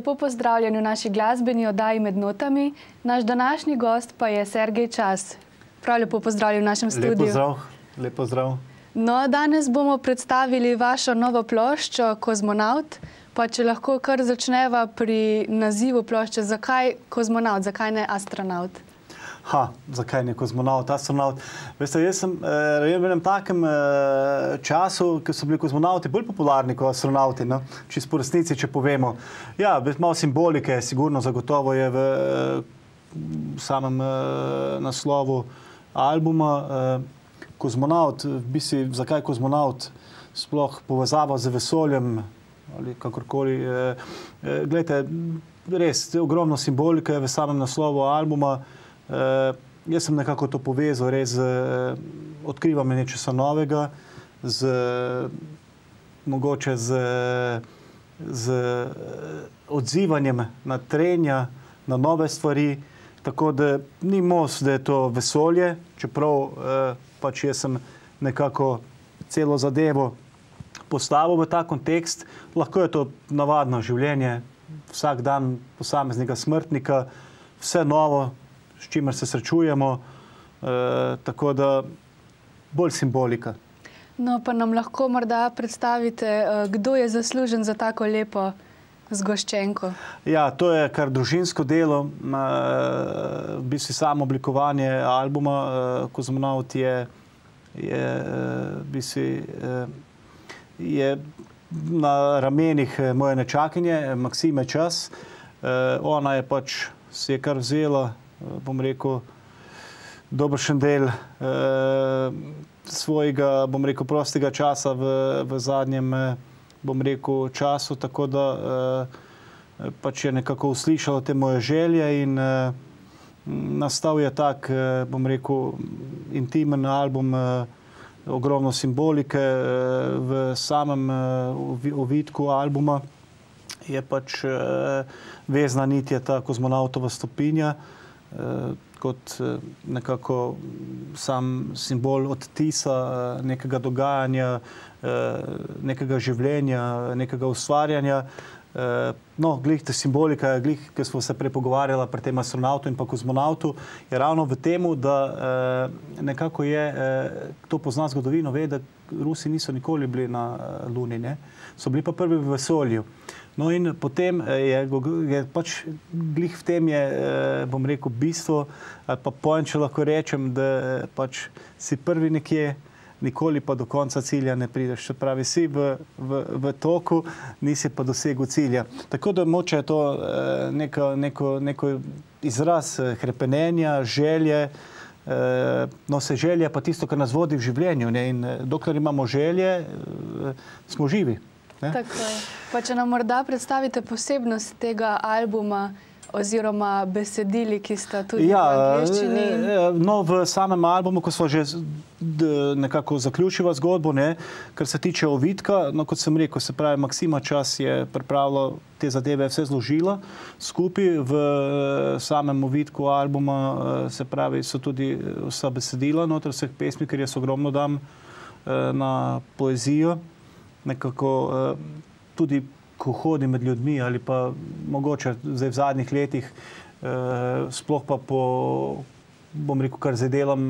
lepo pozdravljeni v naši glasbeni oddaji Med notami. Naš današnji gost pa je Sergej Čas. Prav lepo pozdravljen v našem studiu. Lep pozdrav. No, danes bomo predstavili vašo novo ploščo Kozmonaut. Pa če lahko kar začneva pri nazivu plošče, zakaj kozmonaut, zakaj ne astronaut? Zakaj ne kozmonaut, astronaut? Veste, jaz sem v enem takem času, ko so bili kozmonauti bolj popularni kot astronauti, no? Čisto po resnici, če povemo. Ja, malo simbolike, sigurno, zagotovo je v samem naslovu albuma. Kozmonaut, v bistvu, zakaj kozmonaut? Sploh povezava z vesoljem, ali kakorkoli. Glejte, res, ogromno simbolike v samem naslovu albuma. Jaz sem nekako to povezal res z odkrivanjem nečesa novega, mogoče z odzivanjem na trenja, na nove stvari, tako da ni most, da je to vesolje, čeprav pač jaz sem nekako celo zadevo postavil v ta kontekst. Lahko je to navadno življenje, vsak dan posameznega smrtnika, vse novo, s čimer se srečujemo, tako da bolj simbolika. No, pa nam lahko morda predstavite, kdo je zaslužen za tako lepo zgoščenko? Ja, to je kar družinsko delo. V bistvu samo oblikovanje albuma Kozmonaut je na ramenih moje nečakinje, Maksime Čas. Ona je pač si je kar vzela, bom rekel, dobršen del svojega, bom rekel, prostega časa v zadnjem, bom rekel, času, tako da pač je nekako uslišala te moje želje in nastal je tak, bom rekel, intimen album, ogromno simbolike. V samem ovitku albuma je pač vezna nit je ta kozmonautova stopinja, kot nekako sam simbol odtisa nekega dogajanja, nekega življenja, nekega ustvarjanja. No, glih te simbolika, glih, ki smo se prepogovarjali pri tem astronautu in pa kozmonautu, je ravno v temu, da nekako je, kdo pozna zgodovino, ve, da Rusi niso nikoli bili na Luni, ne? So bili pa prvi v vesolju. No in potem je pač glih v tem je, bom rekel, bistvo, ali pa pojem, če lahko rečem, da pač si prvi nekje, nikoli pa do konca cilja ne prideš. Se pravi, si v toku, nisi pa dosegel cilja. Tako da moče je to neko izraz hrepenenja, želje. No, se želje pa tisto, kar nas vodi v življenju. In dokler imamo želje, smo živi. Tako je. Pa če nam morda predstavite posebnost tega albuma oziroma besedili, ki sta tudi v angleščini. No, v samem albumu, ko smo že nekako zaključila zgodbo, kar se tiče ovitka, no, kot sem rekel, se pravi, Maksima Čas je pripravila te zadeve, vse zložila skupaj. V samem ovitku albuma, se pravi, so tudi vsa besedila noter vseh pesmi, ker jaz ogromno dam na poezijo. Nekako tudi ko hodim med ljudmi ali pa mogoče zdaj v zadnjih letih, sploh pa po, bom rekel, kar zdaj delam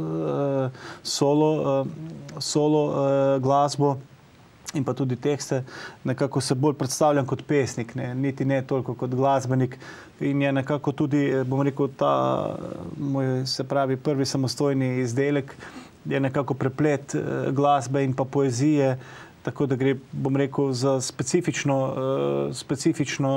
solo glasbo in pa tudi tekste, nekako se bolj predstavljam kot pesnik, niti ne toliko kot glasbenik. In je nekako tudi, bom rekel, ta moj, se pravi, prvi samostojni izdelek je nekako preplet glasbe in pa poezije, tako da gre, bom rekel, za specifično,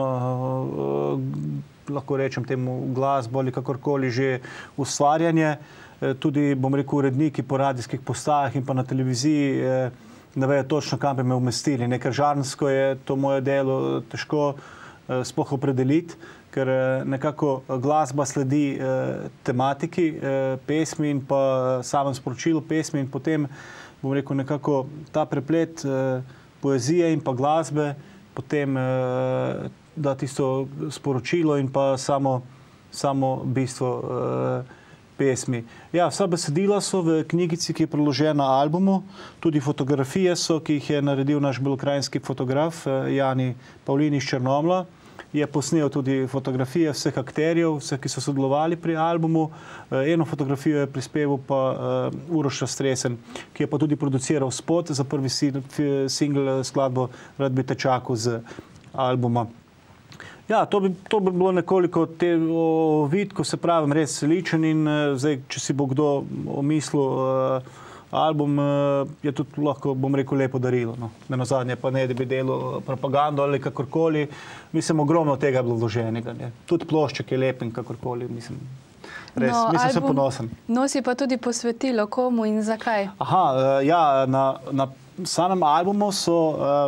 lahko rečem temu, glasbo ali kakorkoli že ustvarjanje. Tudi, bom rekel, uredniki po radijskih postajah in pa na televiziji ne vejo točno, kam bi me umestili. Ker žanrsko je to moje delo težko sploh opredeliti, ker nekako glasba sledi tematiki pesmi in pa samem sporočilu pesmi in potem, bom rekel, nekako ta preplet poezije in pa glasbe potem da tisto sporočilo in pa samo bistvo pesmi. Ja, vsa besedila so v knjigici, ki je priložena albumu, tudi fotografije so, ki jih je naredil naš belokranjski fotograf Jani Pavlin iz Črnomlja. je posnel tudi fotografije vseh akterjev, vseh, ki so sodelovali pri albumu. Eno fotografijo je prispeval pa Uroš Stresen, ki je pa tudi produciral spot za prvi single skladbo Rad bi te čakal z albuma. Ja, to bi bilo nekoliko vidko, se pravim, res ličen in zdaj, če si bo kdo omislil album, je tudi lahko, bom rekel, lepo darilo. No. Nenazadnje pa ne, da bi delal propagando ali kakorkoli. Mislim, ogromno tega je bilo vloženega. Ne. Tudi plošček je lepen, kakorkoli. Mislim, res, mislim, sem ponosen. Nosi pa tudi posvetilo komu in zakaj? Aha, ja, na samem albumu so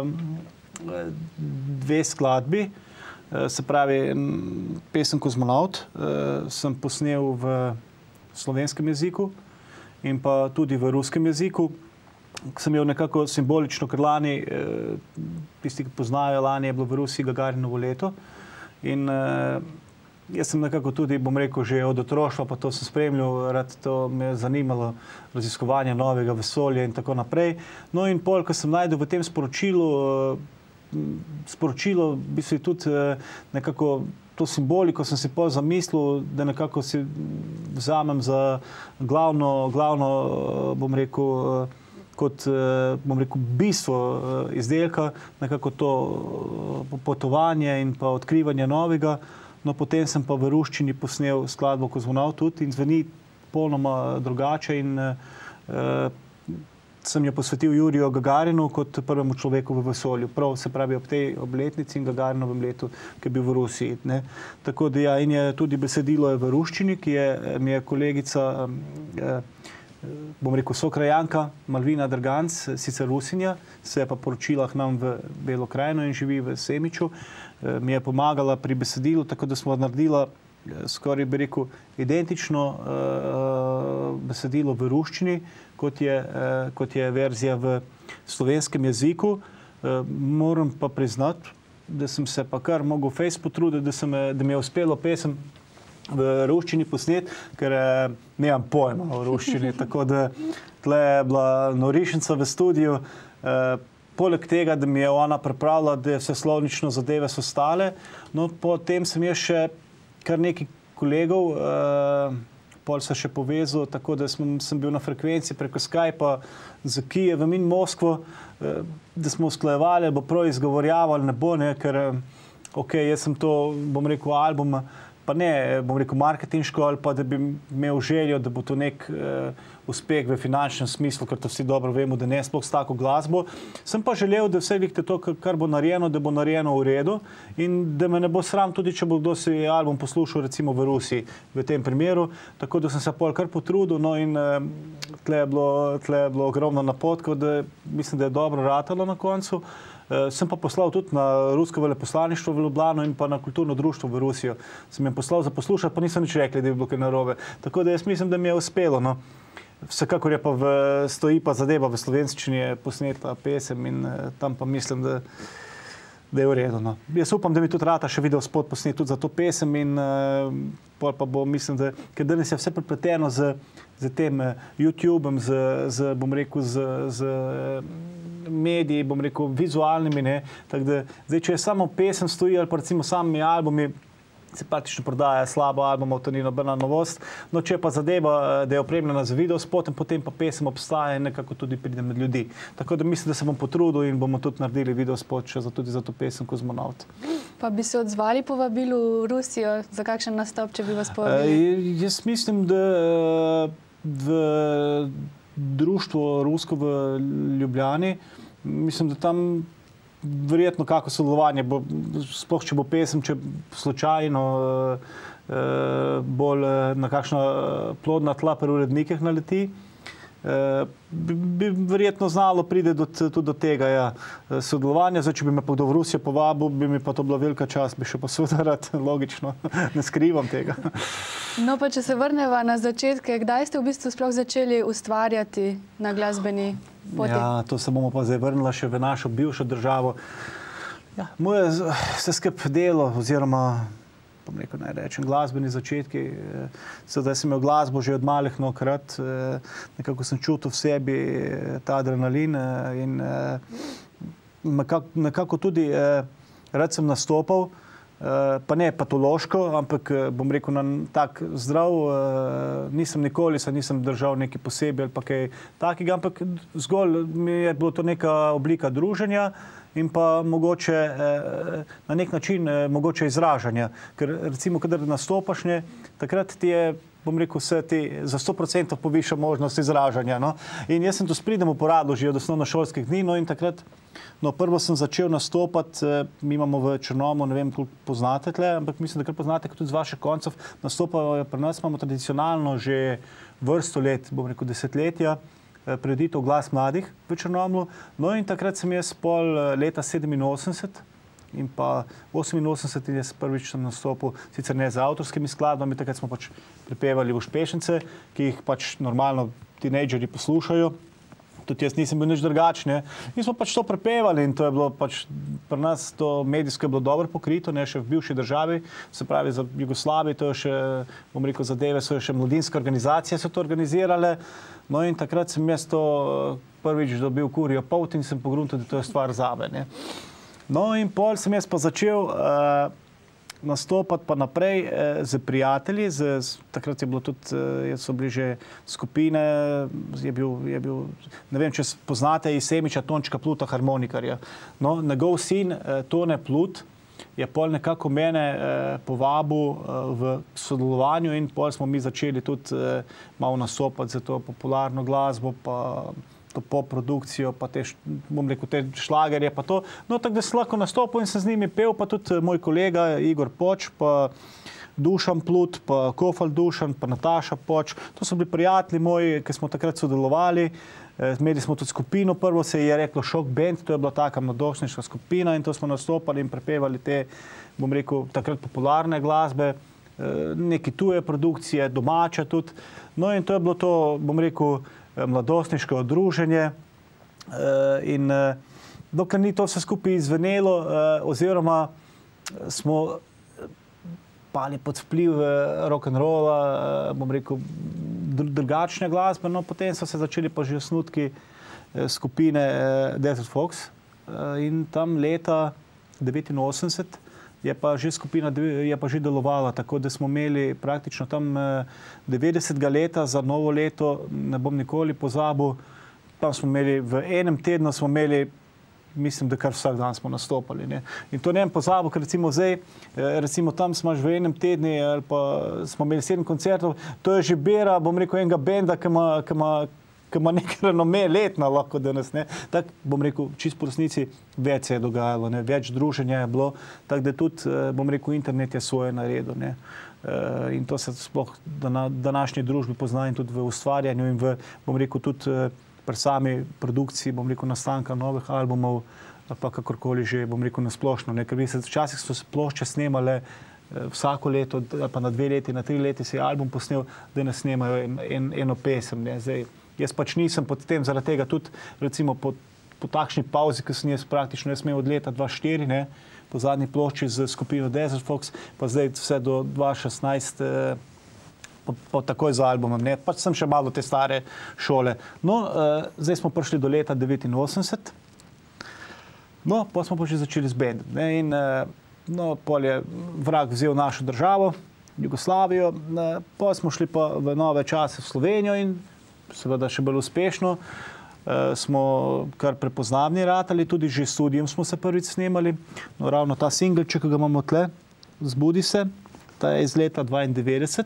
dve skladbi. Se pravi, pesem Kozmonaut sem posnel v slovenskem jeziku in pa tudi v ruskem jeziku. Sem imel nekako simbolično, ker lani, tisti, ki poznajo, lani je bilo v Rusiji Gagarinovo leto. In jaz sem nekako tudi, bom rekel, že od otroštva, pa to sem spremljal, rad to me je zanimalo, raziskovanje novega vesolja in tako naprej. No in pol, ko sem najdel v tem sporočilo, bi se tudi nekako to simboliko sem si pol zamislil, da nekako si vzamem za glavno, bom rekel, kot, bom rekel, bistvo izdelka, nekako to potovanje in pa odkrivanje novega. No, potem sem pa v ruščini posnel skladbo Kozmonaut tudi in zveni polnoma drugače in sem jo posvetil Juriju Gagarinu kot prvemu človeku v vesolju. Prav, se pravi, ob tej obletnici in Gagarinovem letu, ki je bil v Rusiji. Ne. Tako da ja, in je tudi besedilo je v ruščini, ki mi je kolegica, bom rekel, sokrajanka Malvina Drganc, sicer Rusinja, se je pa poročila k nam v Belo krajino in živi v Semiču. Mi je pomagala pri besedilu, tako da smo naredila skoraj, bi rekel, identično besedilo v ruščini, kot je verzija v slovenskem jeziku. Moram pa priznati, da sem se pa kar mogel fejst potruditi, da mi je uspelo pesem v ruščini posnet, ker nemam pojma o ruščini, tako da tle je bila norišnica v studiu. Poleg tega, da mi je ona pripravila, da vse slovnično zadeve so stale, no potem sem jaz še kar nekaj kolegov, pol se še povezal, tako da sem bil na frekvenci preko Skypa z Kijevom in Moskvo, da smo usklajevali, ali bo prav izgovorjavali, ne bo, ne, ker ok, jaz sem to, bom rekel, album, pa ne, bom rekel, marketinško, ali pa da bi imel željo, da bo to nek uspeh v finančnem smislu, ker to vsi dobro vemo, da ne sploh s tako glasbo. Sem pa želel, da vse likte to, kar bo narejeno, da bo narejeno v redu in da me ne bo sram tudi, če bo kdo si album poslušal recimo v Rusiji v tem primeru. Tako da sem se pol kar potrudil, no in tle je bilo ogromno napotkov, da mislim, da je dobro ratalo na koncu. Sem pa poslal tudi na rusko veleposlaništvo v Ljubljano in pa na kulturno društvo v Rusijo. Sem jim poslal za poslušati, pa nisem nič rekli, da je bilo kaj narobe. Tako da jaz mislim, da mi je uspelo, no. Vsekakor je pa stoji pa zadeva v slovenščini je posneta pesem in tam pa mislim, da je v redu. No. Jaz upam, da mi tudi rata še video spot posnet tudi za to pesem in pa bo, mislim, da, ker danes je vse prepleteno z tem YouTubeom, bom rekel, z mediji, bom rekel, vizualnimi, ne. Tako da, zdaj, če je samo pesem stoji ali pa recimo samimi albumi, se praktično prodaja slabo albumov, to ni nobena novost. No, če pa zadeva, da je opremljena z videospotom, potem pa pesem obstaja in nekako tudi pride med ljudi. Tako da mislim, da se bom potrudil in bomo tudi naredili videospot še tudi za to pesem Kozmonaut. Pa bi se odzvali povabilu v Rusijo za kakšen nastop, če bi vas povabili? Jaz mislim, da v društvo rusko v Ljubljani, mislim, da tam verjetno kako sodelovanje, sploh če bo pesem, če slučajno bolj na kakšna plodna tla pri urednikih naleti, bi verjetno znalo pride tudi do tega sodelovanja. Zdaj, če bi me pa kdo v Rusijo povabil, bi mi pa to bila velika čast, bi še pa seveda rad, logično, ne skrivam tega. No, pa če se vrneva na začetke, kdaj ste v bistvu sploh začeli ustvarjati na glasbeni poti? Ja, to se bomo pa zdaj vrnila še v našo bivšo državo. Ja, moje vse skup delo, oziroma, bom rekel, naj rečem, glasbeni začetki. Sedaj sem imel glasbo že od malih nokrat, nekako sem čutil v sebi ta adrenalin in nekako tudi rad sem nastopal. pa ne patološko, ampak bom rekel na tak zdrav, nisem držal nekaj posebej ali pa kaj takega, ampak zgolj mi je bilo to neka oblika druženja in pa mogoče na nek način mogoče izražanja. Ker recimo, kadar nastopaš, takrat ti je, bom rekel, vse ti za 100% poviša možnost izražanja. No? In jaz sem to s pridom uporabil že od osnovnošolskih dni, no in takrat, prvo sem začel nastopati, mi imamo v Črnomu, ne vem, koliko poznate tle, ampak mislim, da kar poznate, kot tudi z vaših koncev, nastopajo pri nas, imamo tradicionalno že vrsto let, bom rekel, desetletja, prireditev Glas mladih v Črnomlu. No in takrat sem jaz pol leta 87 in pa 88 in jaz prvič sem nastopil, sicer ne z avtorskimi skladbami, takrat smo pač pripevali uspešnice, ki jih pač normalno tinejdžeri poslušajo. Tudi jaz nisem bil nič drugačen. In smo pač to prepevali in to je bilo pač pri nas to medijsko je bilo dobro pokrito, ne, še v bivši državi, se pravi za Jugoslaviji, to je še, bom rekel, zadeve so še mladinske organizacije so to organizirale. No in takrat sem jaz to prvič dobil kurijo polt in sem pogruntil, da to je stvar zame. Ne. No in pol sem jaz pa začel nastopati pa naprej z prijatelji, takrat je bilo tudi, so bili že skupine, je bil, ne vem, če poznate Semiča Tončka Pluta, harmonikarja. No, njegov sin Tone Plut je pol nekako mene povabil v sodelovanju in pol smo mi začeli tudi malo nastopati za to popularno glasbo, pa to popprodukcijo, pa te, bom rekel, te šlagerje, pa to. No, tako da sem lahko nastopil in sem z njimi pel, pa tudi moj kolega Igor Poč, pa Dušan Plut, pa Kofal Dušan, pa Nataša Poč. To so bili prijatelji moji, ki smo takrat sodelovali. Imeli smo tudi skupino, prvo se je reklo Šok Band, to je bila taka mladostniška skupina in to smo nastopali in prepevali te, bom rekel, takrat popularne glasbe, neke tuje produkcije, domače tudi. No in to je bilo to, bom rekel, mladostniško druženje in dokler ni to vse skupaj izvenelo oziroma smo pali pod vpliv rock'n'rolla, bom rekel, drugačne glasbe, no potem so se začeli pa že osnutki skupine Desert Fox in tam leta 89 je pa že skupina je pa že delovala, tako da smo imeli praktično tam 90. leta za novo leto, ne bom nikoli pozabil, tam smo imeli v enem tednu smo imeli, mislim, da kar vsak dan smo nastopali. Ne. In to ne bom pozabil, ker recimo zdaj, recimo tam smo v enem tednu ali pa smo imeli 7 koncertov, to je že bera, bom rekel, enega benda, ki ima nekaj renome letna lahko danes. Tako, bom rekel, čist po resnici več se je dogajalo, ne? Več druženja je bilo, tako da tudi, bom rekel, internet je svoje naredil. Ne? In to se sploh na današnji družbi pozna in tudi v ustvarjanju in v, bom rekel, tudi pri sami produkciji, bom rekel, nastanka novih albumov, pa kakorkoli že, bom rekel, nasplošno. Ker včasih so se plošče snemale vsako leto, pa na 2 leti, na 3 leti se je album posnel, da ne snemajo eno pesem. Ne? Zdaj, jaz pač nisem pod tem, zaradi tega tudi, recimo, po takšni pauzi, ki sem jaz praktično imel od leta 2004, ne, po zadnji plošči z skupino Desert Fox, pa zdaj vse do 2016, pa takoj z albumom, ne, pač sem še malo te stare šole. No, zdaj smo prišli do leta 89, no, pa smo pa že začeli z bendom, ne, in no, pol je vrag vzel našo državo, Jugoslavijo, pa smo šli pa v nove čase v Slovenijo in seveda še bolj uspešno. Smo kar prepoznavni ratali, tudi že s studijem smo se prvič snemali. No, ravno ta singlček, ki ga imamo tle, Zbudi se, ta je iz leta 92.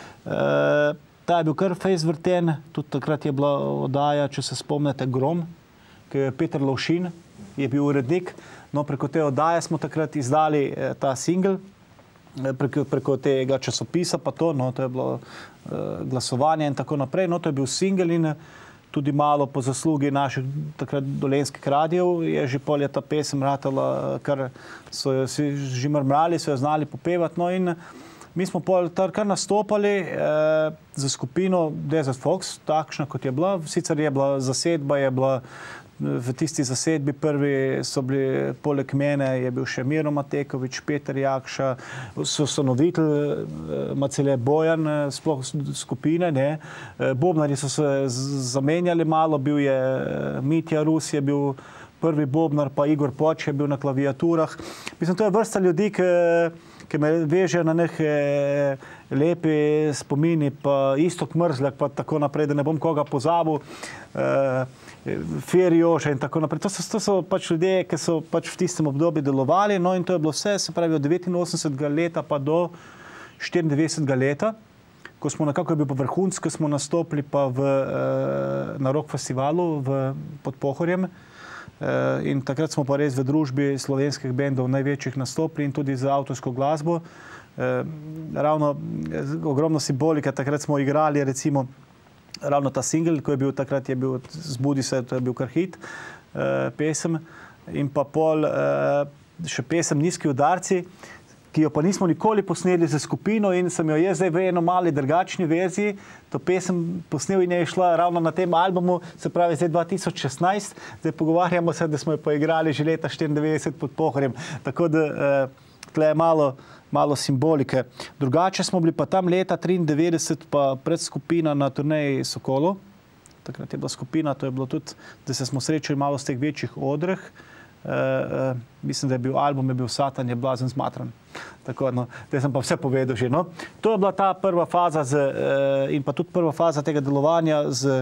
Ta je bil kar fejs vrten, tudi takrat je bila oddaja, če se spomnite, Grom, ki je Peter Lovšin, je bil urednik. No, preko te oddaje smo takrat izdali ta singl, preko tega časopisa pa to, no, to je bilo glasovanje in tako naprej. No, to je bil singl in tudi malo po zaslugi naših takrat dolenskih radijev je že pol je ta pesem ratala, kar so jo si že mrmrali, so jo znali popevati. No, in mi smo pol kar nastopali za skupino Desert Fox, takšna kot je bila. Sicer je bila zasedba, je bila v tisti zasedbi prvi so bili, poleg mene je bil še Miro Matekovič, Peter Jakša, sostanovitelj Macele Bojan, sploh skupine, ne. Bobnarji so se zamenjali malo, bil je Mitja Rus, je bil prvi bobnar, pa Igor Poč je bil na klaviaturah. Mislim, to je vrsta ljudi, ki me veže na neke lepe spomini, pa Istok Mrzljak, pa tako naprej, da ne bom koga pozabil, Ferjoža in tako naprej. To so pač ljudje, ki so pač v tistem obdobju delovali, no in to je bilo vse, se pravi, od 89. leta pa do 94. leta, ko smo nekako bil pa vrhunc, ko smo nastopili pa na rock festivalu pod Pohorjem. In takrat smo pa res v družbi slovenskih bendov največjih nastopili in tudi za avtorsko glasbo. Ravno ogromno simbolike, takrat smo igrali recimo ravno ta single, ko je bil takrat, je bil Zbudi se, to je bil kar hit pesem in pa pol še pesem Nizki udarci, ki jo pa nismo nikoli posneli za skupino in sem jo jaz zdaj v eno mali drugačni verziji, to pesem posnel in je šla ravno na tem albumu, se pravi zdaj 2016, zdaj pogovarjamo se, da smo jo pa igrali že leta 94 pod Pohorjem, tako da tle je malo simbolike. Drugače smo bili pa tam leta 93 pa predskupina na turneji Sokolo, takrat je bila skupina, to je bilo tudi, da se smo srečali malo z teh večjih odreh. Mislim, da je bil album, je bil Satan je blazen zmatran. Tako, no, zdaj sem pa vse povedal že. No. To je bila ta prva faza in pa tudi prva faza tega delovanja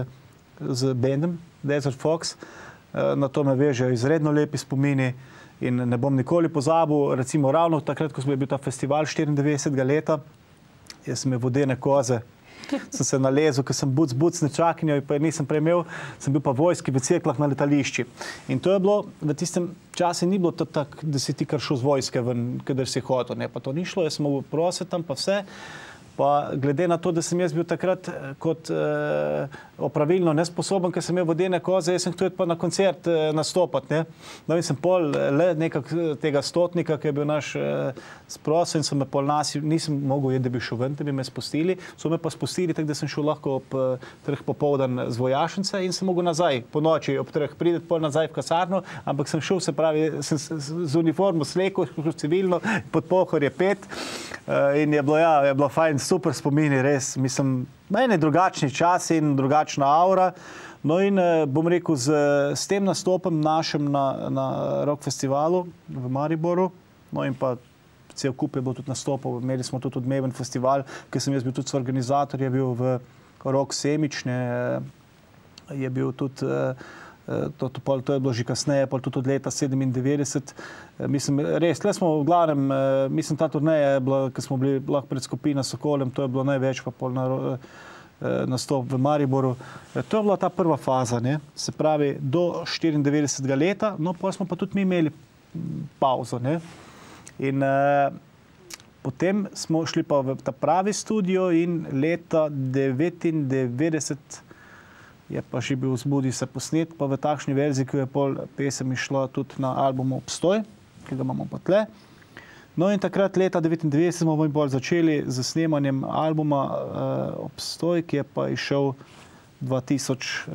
z bendom Desert Fox. Na to me vežejo izredno lepi spomini in ne bom nikoli pozabil, recimo ravno takrat, ko smo bil ta festival 94. leta, jaz sem je vodene koze, sem se nalezel, ker sem buc nečakinjo in pa nisem premel, sem bil pa vojski v Cerkljah na letališči. In to je bilo, v tistem času ni bilo to tako, da si ti kar šel z vojske ven, kadar si hotel, ne, pa to ni šlo, jaz sem mogel prositi tam pa vse. Pa glede na to, da sem jaz bil takrat kot opravilno nesposoben, ker sem imel vodene koze, jaz sem tudi pa na koncert nastopati. Ne? No in sem pol le nekako tega stotnika, ki je bil naš sprosil in so me pol nisem mogel da bi šel ven, da bi me spustili. So me pa spustili, tako da sem šel lahko ob 3 popoldan z vojašnice in sem mogel nazaj po noči ob 3 prideti pol nazaj v kasarno, ampak sem šel, se pravi, sem z uniformo slekel, civilno, pod Pohorje 5 in je bilo fajn, super spomini, res, mislim, meni drugačni čas in drugačna aura. No in bom rekel, s tem nastopom našem na rock festivalu v Mariboru, no in pa cel kup je bilo tudi nastopov, imeli smo tudi odmeven festival, ki sem jaz bil tudi organizator, je bil v Rock Semične, je bil tudi to je bilo že kasneje, tudi od leta 97. Mislim, res, tle smo v glavnem, mislim, ta turneja je bila, ko smo bili lahko pred skupina Sokolem, to je bilo največ pa pol nastop v Mariboru. To je bila ta prva faza, ne? Se pravi, do 94. leta, no pa smo pa tudi mi imeli pauzo, ne? In potem smo šli pa v ta pravi studio in leta 99 je pa že bil Zbudi se posnet, pa v takšni verziji, ki je pol pesem išla tudi na albumu Obstoj, ki ga imamo pa tle. No in takrat leta 99 smo bolj začeli z snemanjem albuma Obstoj, ki je pa išel 2000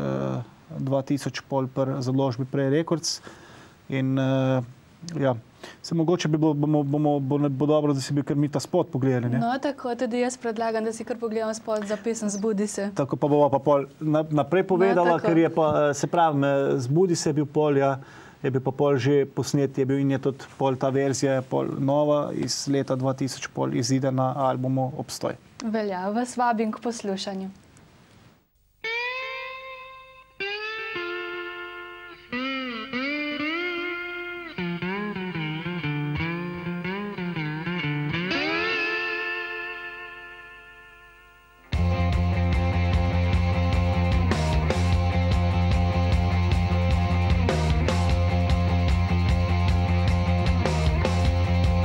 pol pri založbi Prej Records. In ja, se mogoče bo dobro, da si bi kar mi ta spot pogledali. Ne? No, tako tudi jaz predlagam, da si kar pogledam spot za pesem Zbudi se. Tako pa bova pa pol naprej povedala, ker je pa, se pravi, Zbudi se je bil pol, ja, je bil pa pol že posnet, je bil in je tudi pol ta verzija pol nova iz leta 2000 pol izide na albumu Obstoj. Velja, vas vabim k poslušanju.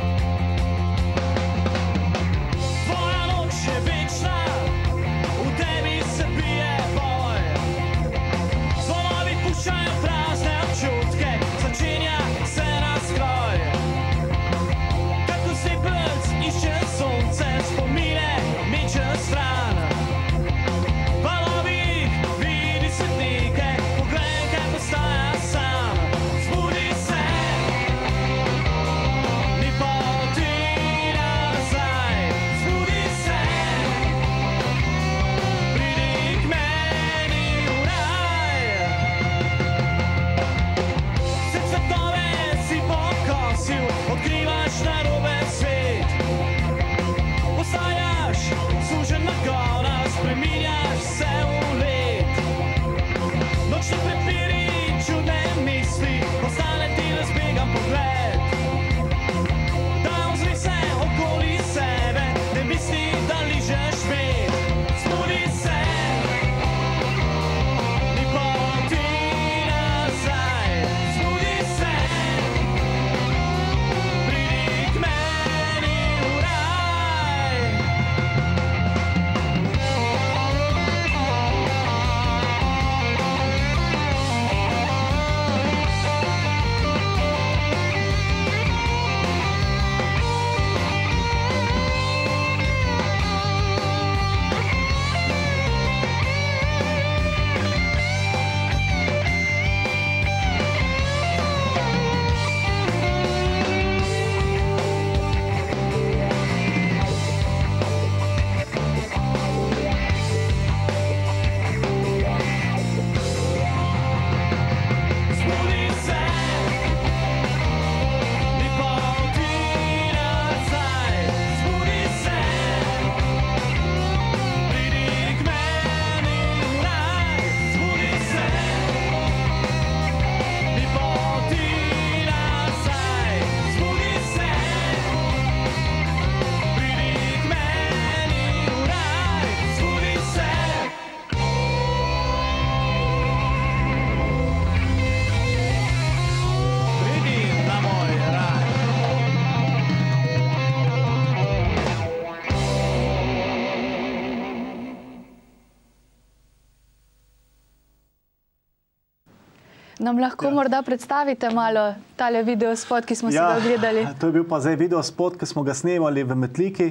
Tvoja noč je večna, v tej Nam lahko morda predstavite malo tale videospot, ki smo si ga ogledali? To je bil pa zdaj videospot, ki smo ga snemali v Metliki.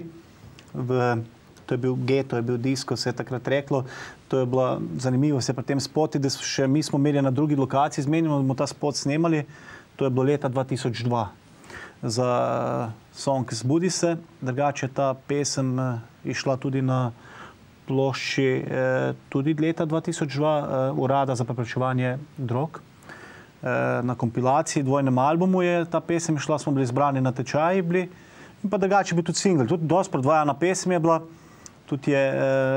To je bil geto, to je bil disko, se je takrat reklo. To je bila zanimivost pri tem spoti, da še mi smo imeli na drugi lokaciji, zmenimo, da bomo ta spot snemali. To je bilo leta 2002 za song Zbudi se. Drugače ta pesem išla tudi na plošči tudi leta 2002 Urada za preprečevanje drog. Na kompilaciji, dvojnem albumu je ta pesem išla, smo bili izbrani na tečaji bili. In pa drugače je bil tudi single, tudi dosti predvajana pesem je bila. Tudi je,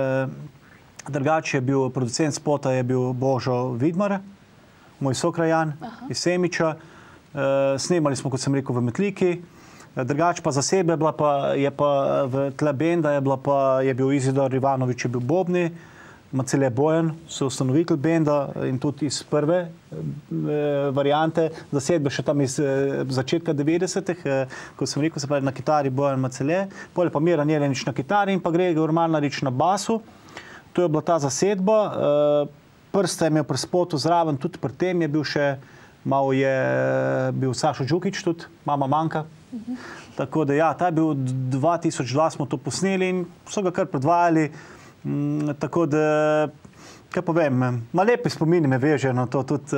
drugače je bil producent spota je bil Božo Vidmar, moj sokrajan iz Semiča. Snemali smo, kot sem rekel, v Metliki. Drugače pa za sebe je pa v tle benda je bil Izidor Ivanovič, je bil bobni, Macele Bojan, so ustanovitelj benda in tudi iz prve variante, zasedbe še tam iz začetka 90-ih, ko sem rekel, se pravi na kitari Bojan Macele, potem pa Miran Jelenič na kitari in pa Gregor Malnarič na basu. To je bila ta zasedba. Prsta je imel pri spotu zraven, tudi pri tem je bil še, malo je bil Sašo Đukić tudi, Mama manjka. Tako da ja, ta je bil 2002 smo to posneli in so ga kar predvajali. Tako da, kaj povem, ma lepi spomini me veže na to, tudi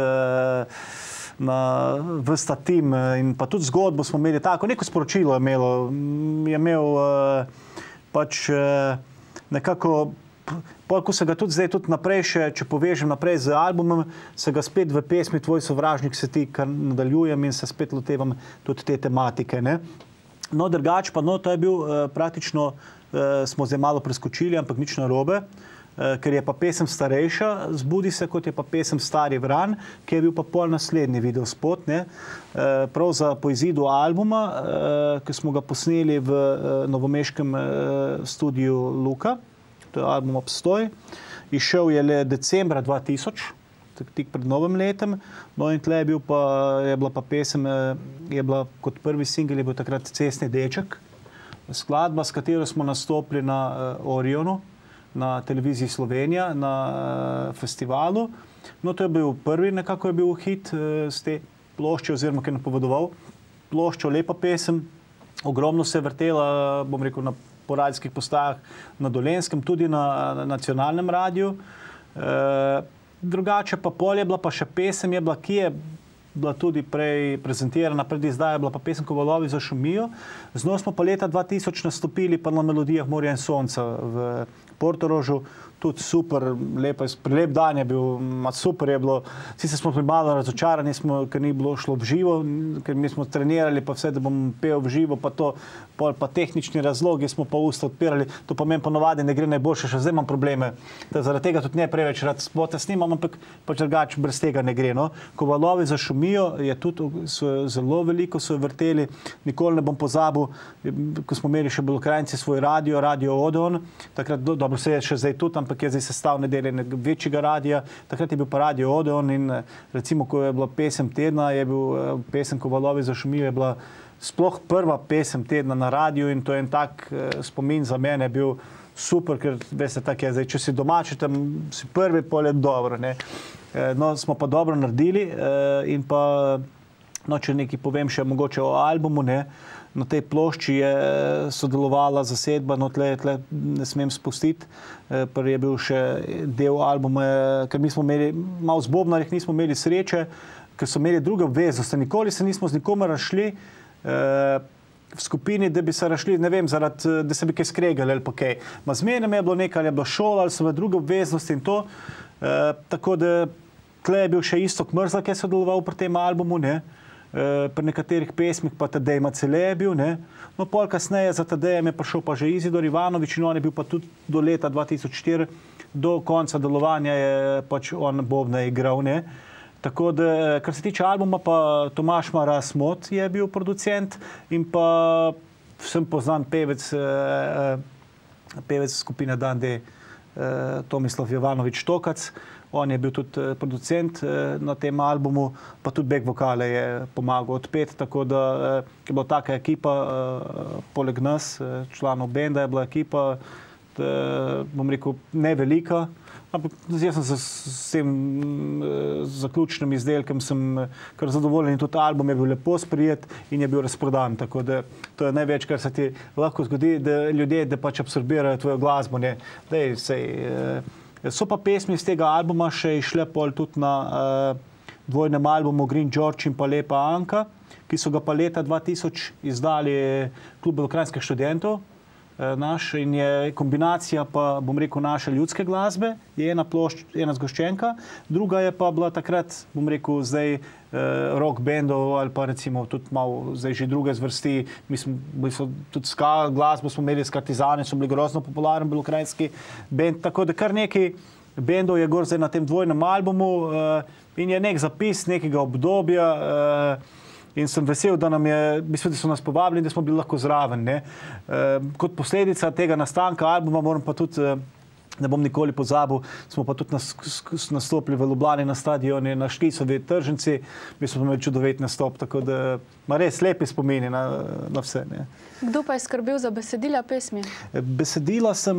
na vsta tim in pa tudi zgodbo smo imeli tako, neko sporočilo je imel pač nekako, ko se ga tudi zdaj tudi naprej še, če povežem naprej z albumom, se ga spet v pesmi Tvoj sovražnik se ti kar nadaljujem in se spet lotevam tudi te tematike, ne. No, drugač pa, no, to je bil praktično, smo zdaj malo preskočili, ampak nič narobe, ker je pa pesem starejša, Zbudi se, kot je pa pesem Stari vran, ki je bil pa pol naslednji videospot, ne, prav po izidu albuma, ki smo ga posneli v novomeškem studiu Luka, to je album Obstoj, išel je le decembra 2000, tik pred novim letem, no in tle je bila pa pesem, je bila kot prvi singel, je bil takrat Cestni deček, skladba, s katero smo nastopili na Orionu, na televiziji Slovenija, na festivalu. No, to je bil prvi, nekako je bil hit z te plošče, oziroma ki je napovedoval ploščo, lepa pesem, ogromno se je vrtela, bom rekel, po radijskih postajah na Dolenjskem, tudi na nacionalnem radiju. Drugače pa pol je bila pa še pesem, je bila, ki je bila tudi prej prezentirana, pred izdajo je bila pa pesem Ko valovi zašumijo. Z njo smo pa leta 2000 nastopili pa na Melodijah morja in sonca v Portorožu, tudi super, lep dan je bil, super je bilo, sicer smo bili malo razočarani, ker ni bilo šlo v živo, ker mi smo trenirali pa vse, da bom pel v živo, pa to, pa tehnični razlogi smo pa usta odpirali, to pa meni ponovadi ne gre najboljše, še zdaj imam probleme, da zaradi tega tudi ne preveč rad spote snimam, ampak pač drugače brez tega ne gre, no. Ko valovi zašumijo, je tudi zelo veliko so vrteli, nikoli ne bom pozabil, ko smo imeli še Belokranjci svoj radio, Radio Odeon, takrat, dobro se je še zdaj tudi, ampak je zdaj sestavne dele večjega radija, takrat je bil pa Radio Odeon in recimo, ko je bila pesem tedna, je bil pesem Ko valovi zašumijo, je bila sploh prva pesem tedna na radiju in to je en tak spomin za mene bil super, ker veste, tako je zdaj, če si domači, tam si prvi, pol je dobro, ne. No, smo pa dobro naredili in pa, no, če nekaj povem še mogoče o albumu, ne, na tej plošči je sodelovala zasedba, no tle ne smem spustiti, je bil še del albuma, ker mi smo imeli, malo z bobnarjih nismo imeli sreče, ker so imeli druge obveznosti, nikoli se nismo z nikomer razšli v skupini, da bi se razšli, ne vem, zaradi, da se bi kaj skregali ali pa kaj. Ma zmeraj je bilo nekaj, ali je bilo šola, ali so druge obveznosti in to, tako da tle je bil še Iztok Mrzlak, ki je sodeloval pri tem albumu, ne, pri nekaterih pesmih pa Tadej Macele je bil, ne. No, pol kasneje za Tadejem je prišel pa že Izidor Ivanovič in on je bil pa tudi do leta 2004, do konca delovanja je pač on bobne igral, ne. Tako da, kar se tiče albuma, pa Tomaž Marasmot je bil producent in pa vsem poznan pevec skupine Dan D, Tomislav Jovanovič Tokac. On je bil tudi producent na tem albumu, pa tudi back vokale je pomagal odpeti, tako da je bila taka ekipa, poleg nas, članov benda je bila ekipa, bom rekel, ne velika, Ampak jaz sem s tem zaključnim izdelkom kar zadovoljen in tudi album je bil lepo sprejet in je bil razprodan. Tako da to je največ, kar se ti lahko zgodi, da ljudje pač absorbirajo tvojo glasbo. So pa pesmi iz tega albuma še išle pol tudi na dvojnem albumu Green George in pa Lepa Anka, ki so ga pa leta 2000 izdali Klub belokranjskih študentov. Naš in je kombinacija pa, bom rekel, naše ljudske glasbe, je ena zgoščenka, druga je pa bila takrat, bom rekel, zdaj rock bandov ali pa recimo tudi malo zdaj že druge zvrsti, tudi ska glasbo smo imeli, Skartizani so bili grozno popularen belokranjski band, tako da kar nekaj bandov je gor zdaj na tem dvojnem albumu in je nek zapis nekega obdobja, in sem vesel, da so nas povabili in da smo bili lahko zraven. Kot posledica tega nastanka albuma moram pa tudi, ne bom nikoli pozabil, smo pa tudi nastopili v Ljubljani na stadionu na Šlisovi tržnici, smo imeli čudovit nastop, tako da ima res lepi spomini na vse. Kdo pa je skrbel za besedila pesmi? Besedila sem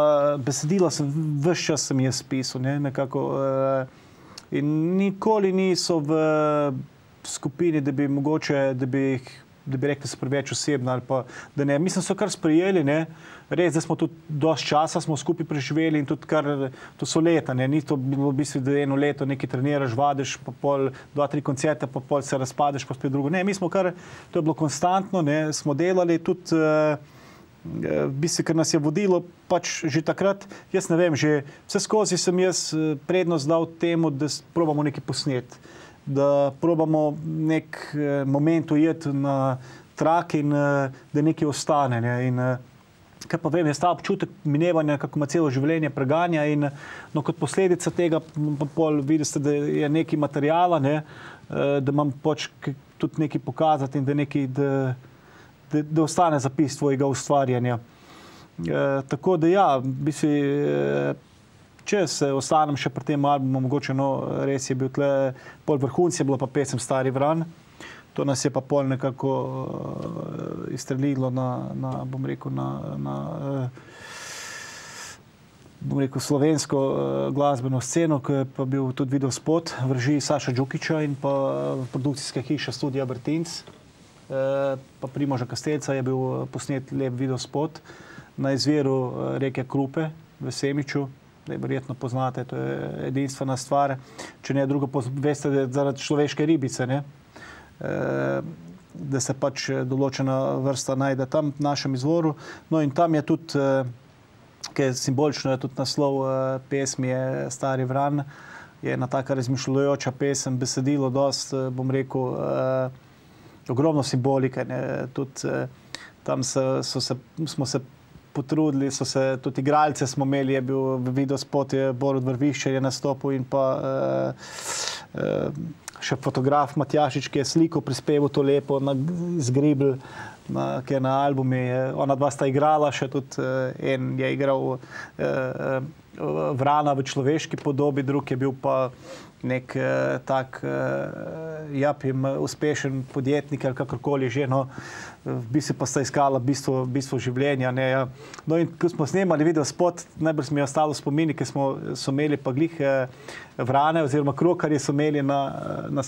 ves čas sem jaz pisal, nekako, in nikoli niso v skupini, da bi mogoče, da bi rekli, so preveč osebno ali pa, da ne. Mislim, so kar sprejeli, res, da smo tudi dosti časa smo skupaj preživeli in tudi kar, to so leta, ni to bilo v bistvu, da eno leto nekaj treniraš, vadiš, pa pol 2-3 koncerte, pa pol se razpadeš, pa spet drugo. Ne, mi smo kar, to je bilo konstantno, smo delali tudi, v bistvu, ker nas je vodilo, pač že takrat, jaz ne vem, že vse skozi sem jaz prednost dal temu, da probamo nekaj posneti, da probamo nek moment ujeti na trak in da nekaj ostane. In kaj pa vem, je ta občutek minevanja, kako ima celo življenje preganja in kot posledica tega pa pol vidite, da je nekaj materijala, da imam pač tudi nekaj pokazati in da ostane zapis tvojega ustvarjanja. Tako da ja, če se ostanem še pri tem albumu, mogoče res je bil tle, pol vrhunc je bilo pa pesem Stari Vran. To nas je pa pol nekako izstrelilo bom rekel, slovensko glasbeno sceno, ki je pa bil tudi videospot v režiji Saša Džukića in pa produkcijska hiša Studia Bertinc. Pa Primoža Kastelca je bil posnet lep videospot na izviru reke Krupe v Semiču. Verjetno poznate, to je edinstvena stvar. Če ne drugo, veste, da je zaradi človeške ribice, da se pač določena vrsta najde tam v našem izvoru. No in tam je tudi, ki je simbolično, je tudi naslov pesmi je Stari Vran, je ena taka razmišljujoča pesem, besedilo dost, bom rekel, ogromno simbolike. Tudi tam smo se potrudili, so se tudi igralce smo imeli, je bil v videospot, je Borut Vrviščer je nastopil in pa še fotograf Matjašič, ki je sliko prispeval to lepo z Gribl, ki je na albumi, ona dva sta igrala, še tudi en je igral vrana v človeški podobi, drug je bil pa nek tak uspešen podjetnik ali kakorkoli že, v bistvu pa sta iskala bistvo življenja. No in ko smo snemali videospot, najbolj mi je ostalo spomini, ker so imeli pa glih vrane oziroma krokarje so imeli na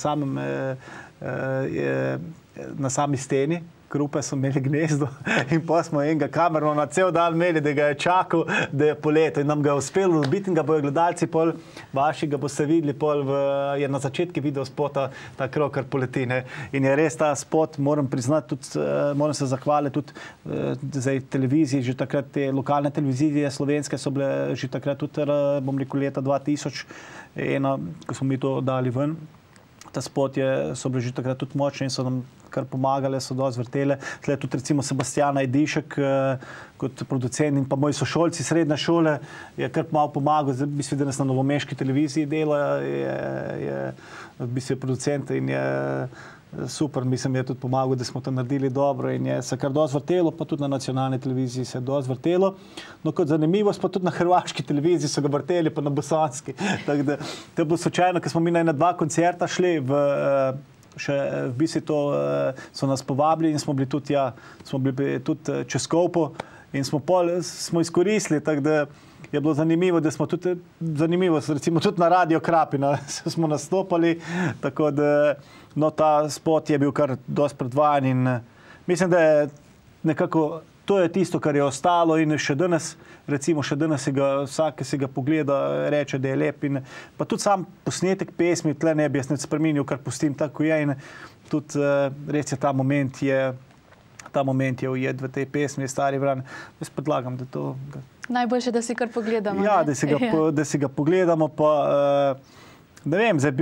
sami steni, Krupe so imeli gnezdo in pa smo enega kamerona cel dan imeli, da ga je čakal, da je poleto in nam ga je uspelo dobiti in ga bojo gledalci pol vaši, ga boste videli pol je na začetku videospota ta krokar poleti. In je res ta spot, moram priznati, tudi moram se zahvaliti tudi zdaj televiziji, že takrat te lokalne televizije slovenske so bile že takrat tudi, bom rekel, leta 2000, ko smo mi to dali ven. Ta spot so bili že takrat tudi močni in so nam kar pomagali, so dosti vrtele. Tle tudi recimo Sebastiana Edišek kot producent in pa moji sošolci srednje šole je kar malo pomagal, v bistvu danes na novomeški televiziji dela, je v bistvu producent in je super, mislim, je tudi pomagal, da smo to naredili dobro in je se kar dosti vrtelo, pa tudi na nacionalni televiziji se je dosti vrtelo. No, kot zanimivost, pa tudi na hrvaški televiziji so ga vrteli, pa na bosanski. Tako da, to je bilo slučajno, ker smo mi na 2 koncerta šli v bistvu to so nas povabili in smo bili tudi čez Kolpo In smo izkoristili, tako da je bilo zanimivo, da smo tudi, recimo tudi na Radio Krapina smo nastopali, tako da ta spot je bil kar dosti predvajan in mislim, da je nekako, to je tisto, kar je ostalo in še danes, recimo še danes vsak, ki si ga pogleda, reče, da je lep in pa tudi sam posnetek pesmi, tle ne bi jaz ne spremenil, kar pustim tako je in tudi res je ta moment je ujet v tej pesmi, Stari Vran. Jaz predlagam, da to... Najboljše, da si kar pogledamo. Ja, da si ga pogledamo, pa ne vem, zdaj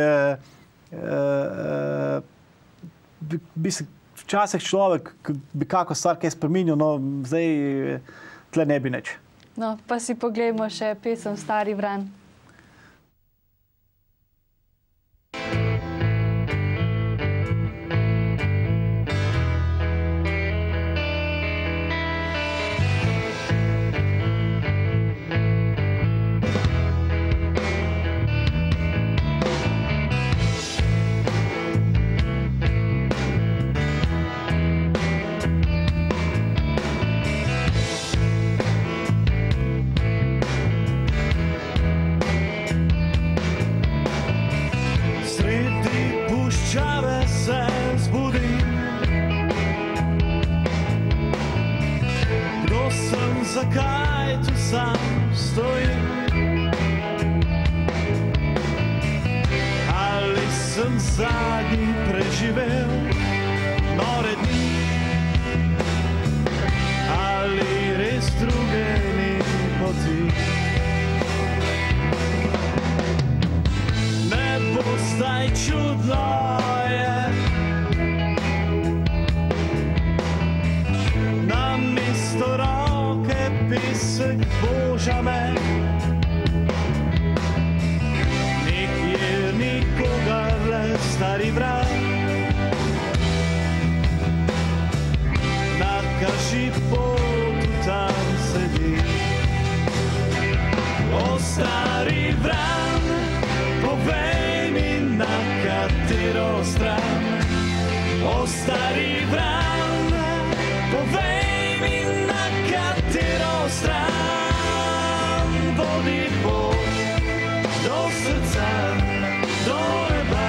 bi si včasih človek, bi kako stvar kaj spremenil, no zdaj tle ne bi nič. No, pa si poglejmo še pesem Stari Vran. Zakaj tu sam stojim? Ali sem zadnji preživel nore dni? Ali res druge ni poti? Ne bo zdaj čudno je, namesto pesek boža me, nikjer nikogar, le Stari Vran. Nakaži pot, tam sedi. O Stari Vran, povej mi, na katero stran. O Stari Vran, povej mi, na katero stran vodi pot do srca, do neba.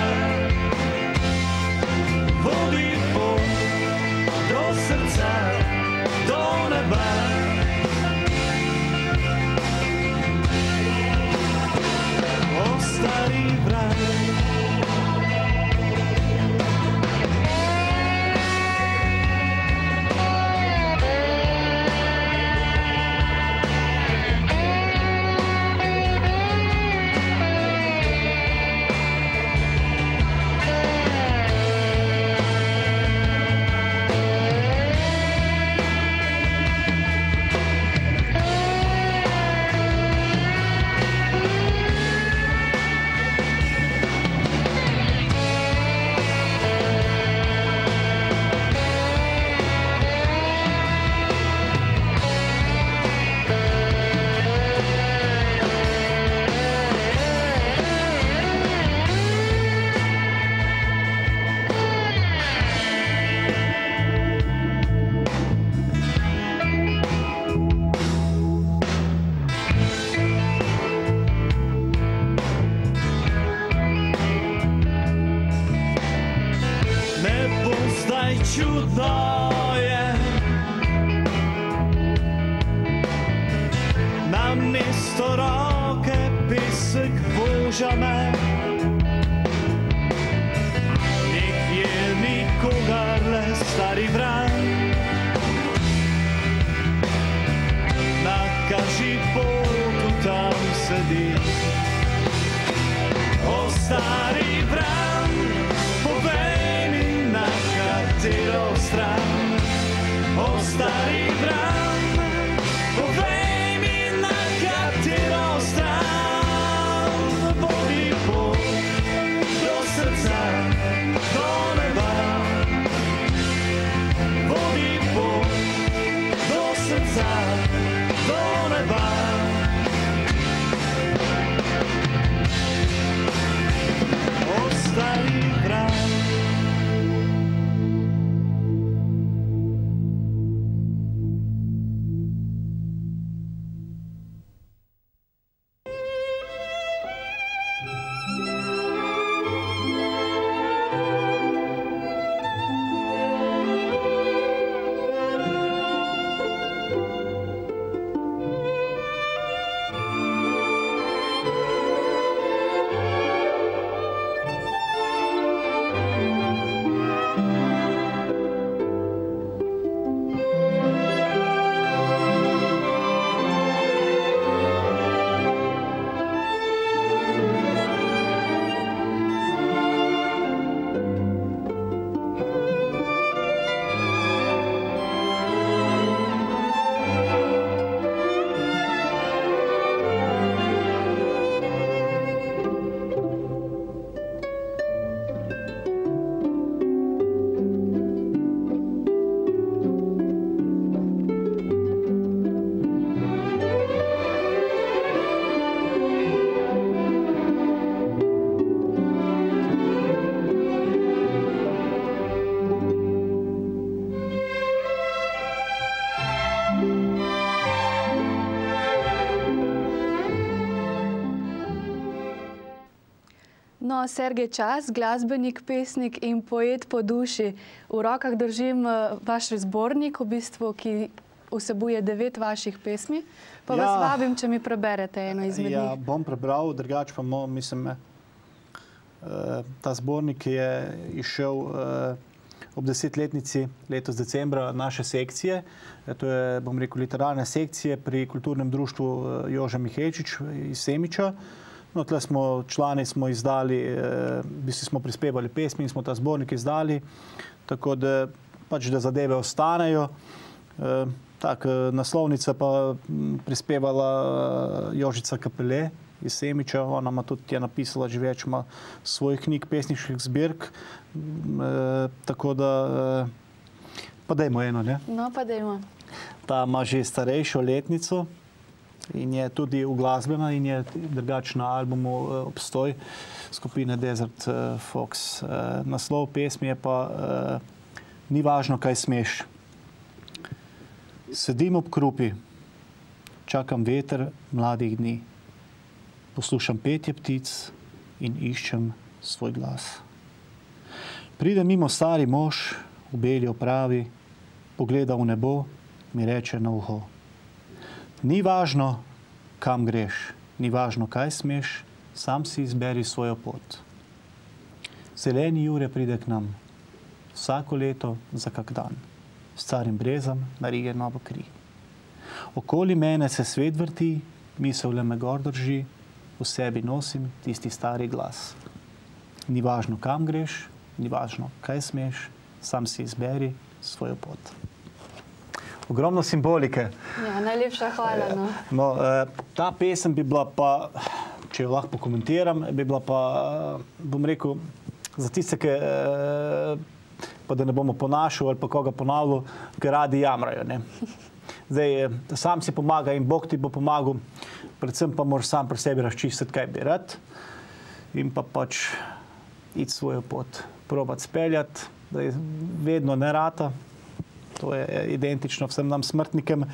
Vodi pot do srca, do neba. O Stari Vran, čudno je, namesto roke pesek boža me, nikjer nikogar, le Stari Vran. Nakaži pot, tam sedi. O Stari Vran, povej mi, na katero stran. O Stari Vran, povej mi, na katero stran vodi pot do srca, do neba. Vodi pot do srca, do neba. O Stari Vran. Sergej Čas, glasbenik, pesnik in poet po duši. V rokah držim vaš zbornik, v bistvu, ki vsebuje 9 vaših pesmi. Pa vas vabim, če mi preberete eno izmed njih. Ja, bom prebral, drugače pa mislim, ta zbornik je izšel ob 10-letnici letos decembra naše sekcije. To je, bom rekel, literarne sekcije pri kulturnem društvu Jože Mihelčič iz Semiča. No, tle člani smo izdali, v bistvu smo prispevali pesmi in smo ta zbornik izdali, tako da pač da zadeve ostanejo. Naslovnica pa prispevala Jožica Kapele iz Semiča. Ona je napisala že več svojih knjig, pesniških zbirk. Tako da, pa dajmo eno, ne? No, pa dajmo. Ta ima že starejšo letnico in je tudi uglasbena in je drugače na albumu Obstoj skupine Desert Fox. Naslov pesmi je pa Ni važno, kaj smeš. Sedim ob krupi, čakam veter mladih dni. Poslušam petje ptic in iščem svoj glas. Pride mimo stari mož v beli opravi, pogleda v nebo, mi reče na uho. Ni važno, kam greš, ni važno, kaj smeš, sam si izberi svojo pot. Zeleni Jure pride k nam, vsako leto za kak dan. S starim brezom narije novo kri. Okoli mene se svet vrti, misel le me gor drži, v sebi nosim tisti stari glas. Ni važno, kam greš, ni važno, kaj smeš, sam si izberi svojo pot. Ogromno simbolike. Ja, najlepša hvala. No, ta pesem bi bila pa, če jo lahko pokomentiram, bi bila pa, bom rekel, za tiste, ki pa da ne bomo ponašali ali pa koga ponavljali, ker radi jamrajo. Zdaj, sam si pomaga in Bog ti bo pomagal, predvsem pa moraš sam pri sebi razčistiti, kaj bi rad in pa pač iti svojo pot, probati speljati, da je vedno ne rata, to je identično vsem nam smrtnikem.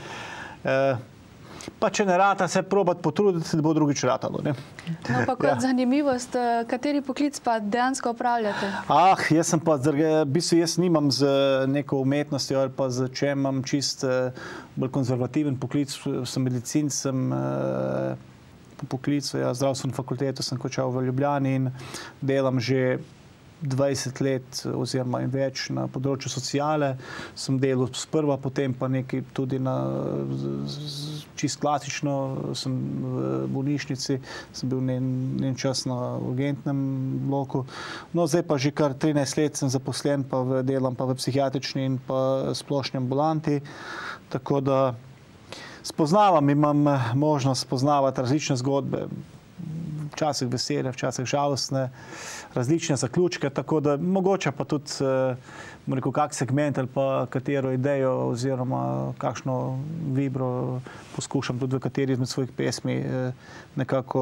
Pa če ne rata, se probati potruditi, da bo drugič ratalo. No, pa kot zanimivost, kateri poklic pa dejansko opravljate? Jaz sem pa, v bistvu jaz nimam z neko umetnostjo ali pa z čem, imam čist bolj konzervativen poklic, sem medicinc, sem po poklicu, zdravstveno fakulteto sem končal v Ljubljani in delam že 20 let oziroma in več na področju sociale. Sem delal sprva, potem pa nekaj tudi na čist klasično, sem v bolnišnici, sem bil njen čas na urgentnem bloku. No, zdaj pa že kar 13 let sem zaposlen, pa delam pa v psihiatrični in pa splošni ambulanti, tako da spoznavam, imam možnost spoznavati različne zgodbe, včasih vesele, včasih žalostne, različne zaključke, tako da mogoče pa tudi rekel, kak segment ali pa katero idejo oziroma kakšno vibro poskušam tudi v kateri izmed svojih pesmi nekako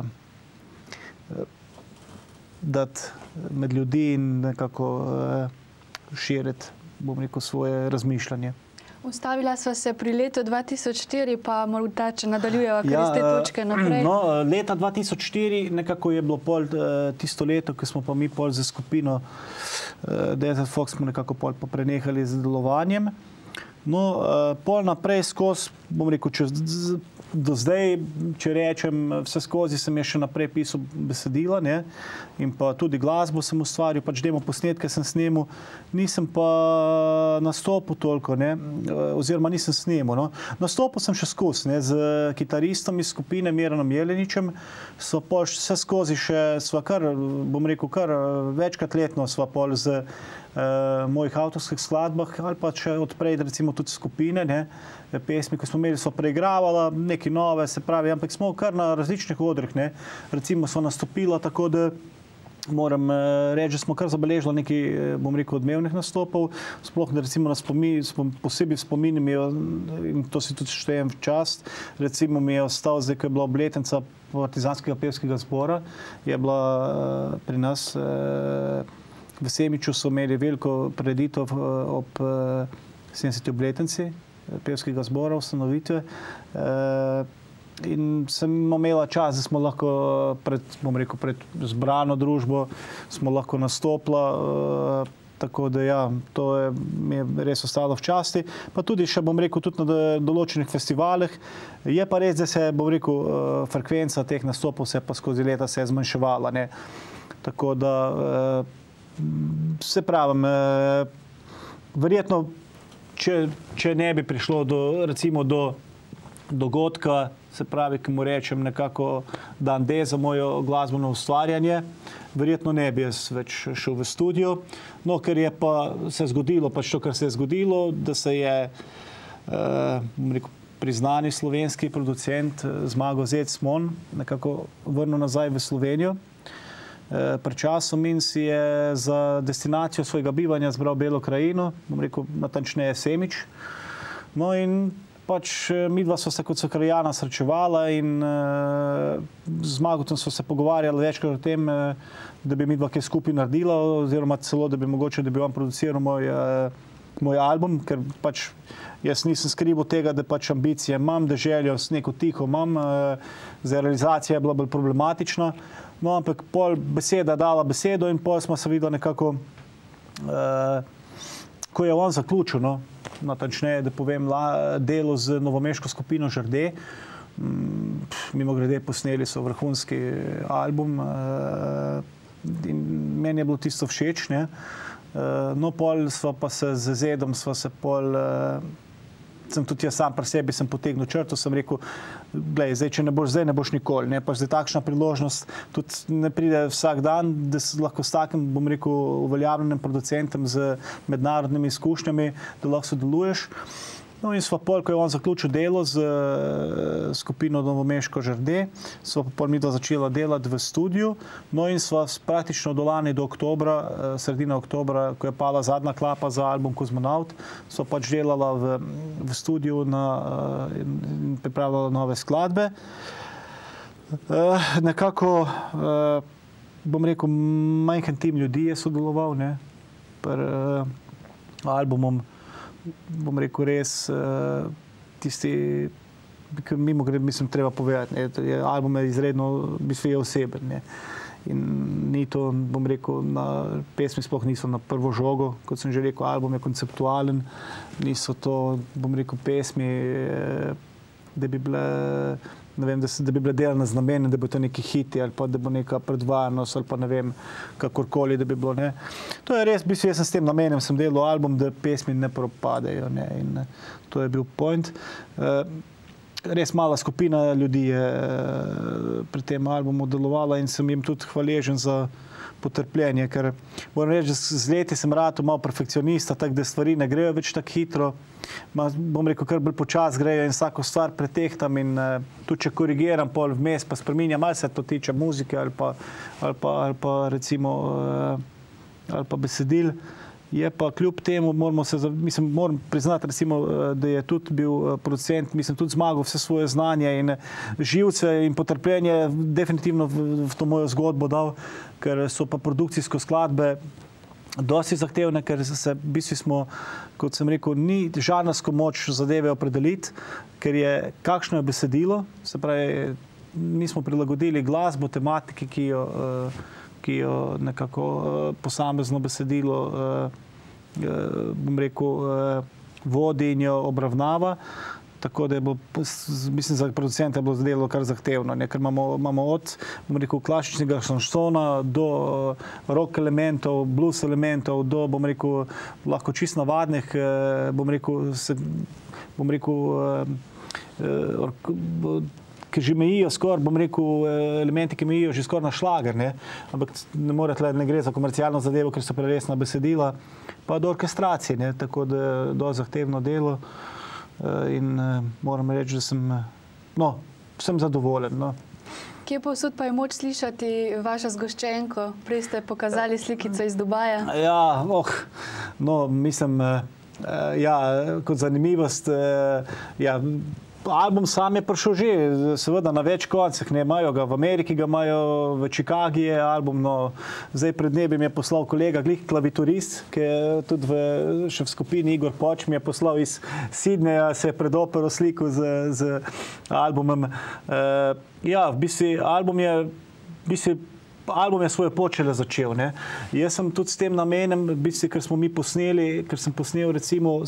dati med ljudi in nekako širiti, bom rekel, svoje razmišljanje. Ustavila sva se pri letu 2004, pa morda če nadaljujeva, ker iz te točke naprej. No, leta 2004 nekako je bilo pol tisto leto, ko smo pa mi pol za skupino Desert Fox smo nekako pol pa prenehali z delovanjem. No, pol naprej skozi, bom rekel, do zdaj, če rečem, vse skozi sem je še naprej pisal besedila, ne, in pa tudi glasbo sem ustvaril, pač demo posnetke sem snemal, nisem pa nastopil toliko, ne, oziroma nisem snemal, no. Nastopil sem še skozi, ne, z kitaristom iz skupine Miranom Jeleničem, so pol vse skozi še, sva kar, bom rekel, kar večkrat letno sva pol z mojih avtorskih skladbah ali pa če odprej recimo tudi skupine, ne, pesmi, ko smo imeli, so preigravala neke nove, se pravi, ampak smo kar na različnih odrih, ne, recimo so nastopila, tako da moram reči, da smo kar zabeležili nekaj, bom rekel, odmevnih nastopov, sploh da recimo posebej v spomini mi je, in to si tudi štejem v čast, recimo mi je ostal zdaj, ko je bila obletnica Partizanskega pevskega zbora, je bila pri nas v Semiču, so imeli veliko prireditev ob 70. obletnici pevskega zbora, ustanovitve. in sem imela čas, da smo lahko pred zbrano družbo smo lahko nastopila, tako da ja, to mi je res ostalo v časti. Pa tudi še, tudi na določenih festivalih. Je pa res, da se, frekvenca teh nastopov se pa skozi leta se je zmanjševala, ne. Tako da, se pravim, verjetno, če ne bi prišlo recimo do dogodka, se pravi, ki mu rečem nekako dan D za mojo glasbeno ustvarjanje, verjetno ne bi jaz več šel v studio. No, ker je pa se zgodilo, pač to, kar se je zgodilo, da se je, priznani slovenski producent Zmago Zec-Mon nekako vrnil nazaj v Slovenijo pred časom in si je za destinacijo svojega bivanja zbral Belo krajino, natančneje Semič. No in pač midva sva se kot kraljana srečevala in z Zmagotom sva se pogovarjala večkrat o tem, da bi midva kaj skupaj naredila, oziroma celo, da bi mogoče, da bi on produciral moj album, ker pač jaz nisem skrival tega, da pač ambicije imam, da željo s neko tiho imam, za realizacija je bila bolj problematična. No, ampak pol beseda dala besedo in pol smo se videli nekako, ko je on zaključil, no, natančneje, da povem, delo z novomeško skupino Žarde. Mimogrede posneli so vrhunski album in meni je bilo tisto všeč, ne. No, pol sva pa se z Zedom, sem tudi jaz sam pri sebi sem potegnil črto, sem rekel, glej, zdaj, če ne boš zdaj, ne boš nikoli, ne, pa zdaj takšna priložnost tudi ne pride vsak dan, da se lahko s takim, uveljavljenim producentem z mednarodnimi izkušnjami, da lahko sodeluješ. No, in sva pol, ko je on zaključil delo z skupino Novomeško Žarde, sva pa pol midva začela delati v studiu, no in sva praktično do lani do oktobra, sredina oktobra, ko je pala zadnja klapa za album Kozmonaut, sva pač delala v studiu in pripravljala nove skladbe. Nekako, majhen tim ljudi je sodeloval, ne, pri albumom, res tisti, mimogrede, mislim, treba povedati, ne, album je izredno, je oseben, ne. In ni to, pesmi sploh niso na prvo žogo, kot sem že rekel, album je konceptualen, niso to, pesmi, da bi bile, ne vem, da bi bile delane z namenom, da bo to neki hiti ali pa da bo neka predvajanost ali pa ne vem, kakorkoli, da bi bilo, ne. To je res, jaz sem s tem namenom sem delal album, da pesmi ne propadejo, ne, in to je bil point. Res mala skupina ljudi je pri tem albumu delovala in sem jim tudi hvaležen za potrpljenje, ker moram reči, da z leti sem ratal malo perfekcionista, tako da stvari ne grejo več tako hitro. Kar bolj počas grejo in vsako stvar pretehtam in tudi če korigiram pol vmes, pa spreminjam, ali se to tiče muzike ali pa recimo ali pa besedil. Je pa kljub temu, moram priznati, recimo, da je tudi bil producent, tudi Zmago vse svoje znanje in živce in potrpljenje definitivno v to mojo zgodbo dal, ker so pa produkcijsko skladbe dosti zahtevne, ker v bistvu smo, kot sem rekel, ni žanrsko moč zadeve opredeliti, ker je kakšno je besedilo, se pravi, mi smo prilagodili glasbo, tematiki, ki jo nekako posamezno besedilo, vodi in jo obravnava, tako da je bilo, mislim, za producenta je bilo delo kar zahtevno, ker imamo od, klasičnega šansona do rock elementov, blues elementov, do, lahko čisto navadnih, ki že mejijo skoraj, elementi, ki mejijo že skoraj na šlager, ne? Ampak ne gre za komercialno zadevo, ker so preresna besedila, pa do orkestracije, ne? Tako da je dosti zahtevno delo in moram reči, da sem zadovoljen, no. Kje povsod pa je moč slišati vašo zgoščenko? Prej ste pokazali slikico iz Dubaja. Ja, mislim, ja, kot zanimivost, ja, album sam je prišel že, seveda na več koncih, ne, imajo ga v Ameriki, ga imajo v Čikagi je album, no, zdaj pred dnevi mi je poslal kolega Glih Klaviturist, ki je tudi še v skupini Igor Poč, mi je poslal iz Sydneya, se je pred opero slikal z albumom. Ja, v bistvu album je svoje počele začel, ne. Jaz sem tudi s tem namenom, v bistvu, ker sem posnel, recimo,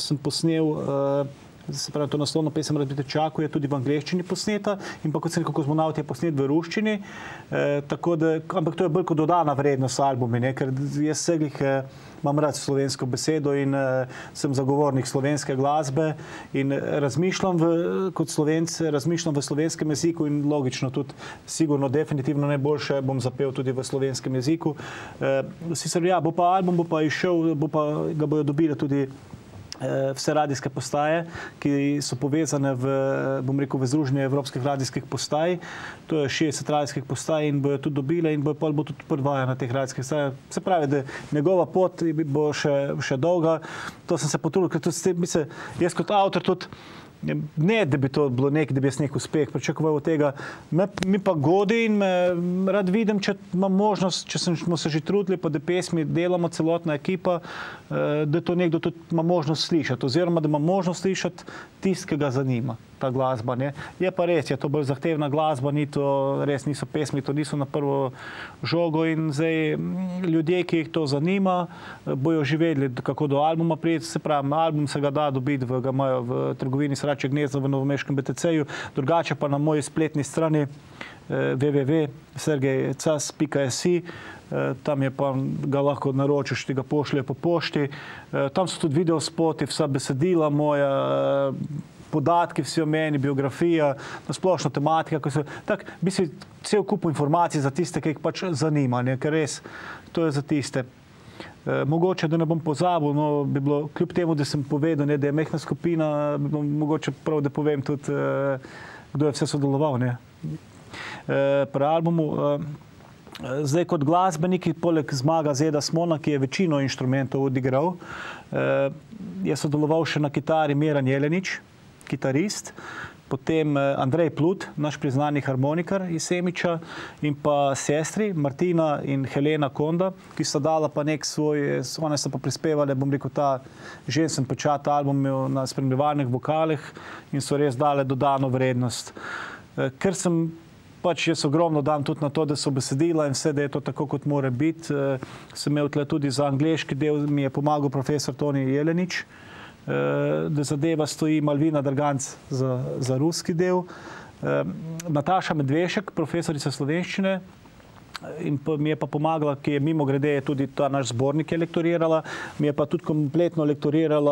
se pravi, to naslovno pesem Rad bi te čakal je tudi v angleščini posneta in pa kot sem rekel, Kozmonaut je posnet v ruščini, tako da, ampak to je bolj kot dodana vrednost albumi, ne, ker jaz seglih imam rad slovensko besedo in sem zagovornik slovenske glasbe in razmišljam kot Slovenc, razmišljam v slovenskem jeziku in logično tudi sigurno definitivno najboljše bom zapel tudi v slovenskem jeziku. Sicer ja, bo pa album, bo pa išel, ga bojo dobile tudi vse radijske postaje, ki so povezane v Združenje evropskih radijskih postaj. To je 60 radijskih postaj in bojo tudi dobile in bo tudi predvaja na teh radijskih postajah. Se pravi, da njegova pot bo še dolga. To sem se potrudil, ker tudi jaz kot avtor tudi ne, da bi to bilo nekaj, da bi jaz nek uspeh pričakoval od tega. Mi pa godi in me rad vidim, če imam možnost, če smo se že trudili, pa da pesmi delamo celotna ekipa, da to nekdo tudi ima možnost slišati, oziroma da ima možnost slišati tist, ki ga zanima ta glasba, ne. Je pa res, je to bolj zahtevna glasba, res niso pesmi, to niso na prvo žogo in zdaj ljudje, ki jih to zanima, bojo že vedeli, kako do albuma priti. Se pravi, album se ga da dobiti, ga imajo v trgovini Sračje gnezdo v Novomeškem BTC-ju, drugače pa na moji spletni strani www.sergejcas.si, tam je pa ga lahko naročiš, ti ga pošlje po pošti. Tam so tudi videospoti, vsa besedila moja, podatki vsi o meni, biografija, nasplošno tematika. Tak, bi si cel kup informacij za tiste, ki jih pač zanima, ne, ker res, to je za tiste. Mogoče, da ne bom pozabil, no, bi bilo, kljub temu, da sem povedal, ne, da je mehna skupina, bi bilo mogoče prav, da povem tudi, kdo je vse sodeloval, ne. Pri albumu, zdaj kot glasbeniki, poleg Zmaga Zeda Smona, ki je večino inštrumentov odigral, je sodeloval še na kitari Miran Jelenič, kitarist, potem Andrej Plut, naš priznani harmonikar iz Semiča in pa sestri Martina in Helena Konda, ki sta dala pa nek svoj, one so pa prispevali, bom rekel, ta žensen pečat album na spremljevalnih vokalih in so res dale dodano vrednost. Ker sem pač jaz ogromno dam tudi na to, da so besedila in vse, da je to tako, kot mora biti. Sem imel tle tudi za angleški del, mi je pomagal profesor Toni Jelenič, da zadeva stoji Malvina Drganc za ruski del. Nataša Medvešek, profesorica slovenščine, in mi je pa pomagala, ki je mimo grede tudi ta naš zbornik je lektorirala, mi je pa tudi kompletno lektorirala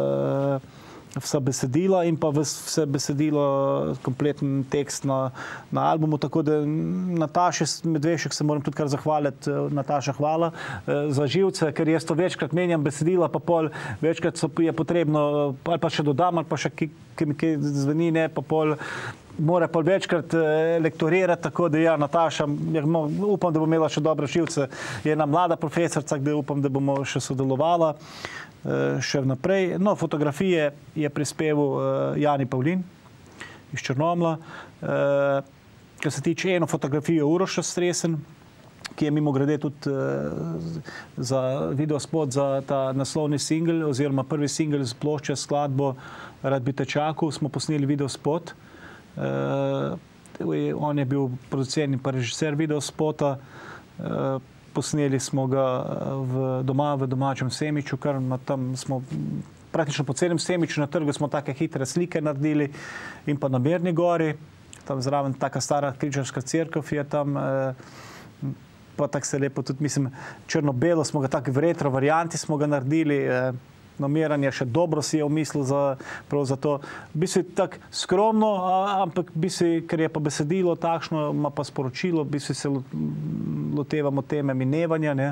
vsa besedila in pa vse besedilo, kompleten tekst na albumu, tako da Nataši Medvešek se moram tudi kar zahvaliti. Nataša, hvala za živce, ker jaz to večkrat menjam besedila, pa pol večkrat je potrebno, ali pa še dodam, ali pa še ki mi kaj zveni, ne, pa pol mora pa večkrat lektorirati, tako da ja, Nataša, upam, da bo imela še dobre živce, je ena mlada profesorica, da upam, da bomo še sodelovala še naprej. No, fotografije je prispeval Jani Pavlin iz Črnomlja. Kar se tiče eno fotografijo Uroša Stresen, ki je mimo grede tudi za videospot za ta naslovni singel, oziroma prvi singel z plošče skladbo Rad bi te čakal, smo posneli videospot. On je bil producent in pa režiser videospota. Posneli smo ga doma v domačem Semiču, kar tam smo praktično po celem Semiču na trgu smo take hitre slike naredili in pa na Mirni gori, tam zraven taka stara križarska cerkev je tam, pa tako se lepo tudi, mislim, črno-belo smo ga tako v retro varianti smo ga naredili, Miran je še dobro si je umislil prav za to. Bi si tako skromno, ampak ker je pa besedilo takšno, ima pa sporočilo, bi si se lotevamo teme minevanja, ne.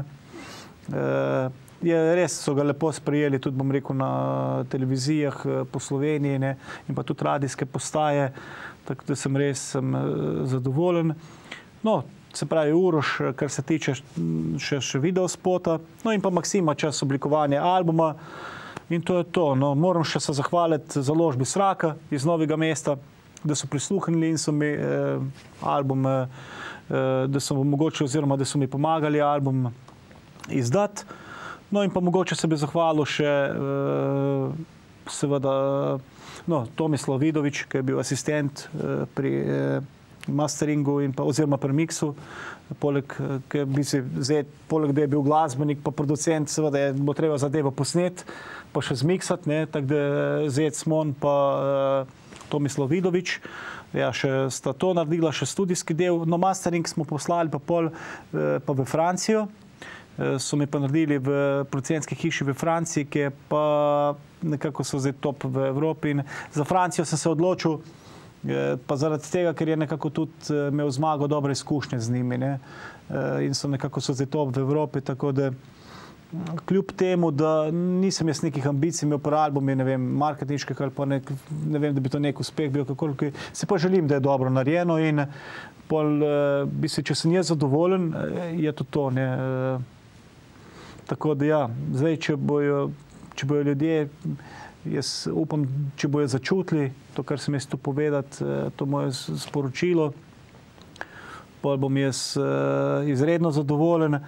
Res so ga lepo sprejeli, tudi bom rekel na televizijah po Sloveniji, ne, in pa tudi radijske postaje, tako da sem res zadovoljen. No, se pravi Uroš, kar se tiče še videospota, no in pa Maksima čas oblikovanja albuma in to je to. No, moram še se zahvaliti založbi Sraka iz Novega mesta, da so prisluhnili in so mi album, da so mogoče oziroma da so mi pomagali album izdati. No in pa mogoče se bi zahvalil še seveda Tomislav Vidovič, ki je bil asistent pri masteringu in pa oziroma pri miksu. Poleg da je bil glasbenik pa producent, seveda je bo treba zadevo posnet, pa še zmiksati, ne, tako da Zed Smon pa Tomislav Vidovič. Ja, še sta to naredila, še studijski del. No, mastering smo poslali pa pol pa v Francijo. So mi pa naredili v producentski hiši v Franciji, ki je pa nekako so zdaj top v Evropi. In za Francijo sem se odločil, pa zaradi tega, ker je nekako tudi imel zmago dobre izkušnje z njimi, ne. In so nekako so zdaj top v Evropi, tako da kljub temu, da nisem jaz nekih ambicij imel po albumi, ne vem, marketinških ali pa ne vem, da bi to nek uspeh bil, kakorkoli, si pa želim, da je dobro narejeno in pol, če sem jaz zadovoljen, je to to, ne. Tako da ja, zdaj, če bojo ljudje, jaz upam, če bojo začutili to, kar sem jaz tu povedati, to moje sporočilo, pol bom jaz izredno zadovoljen.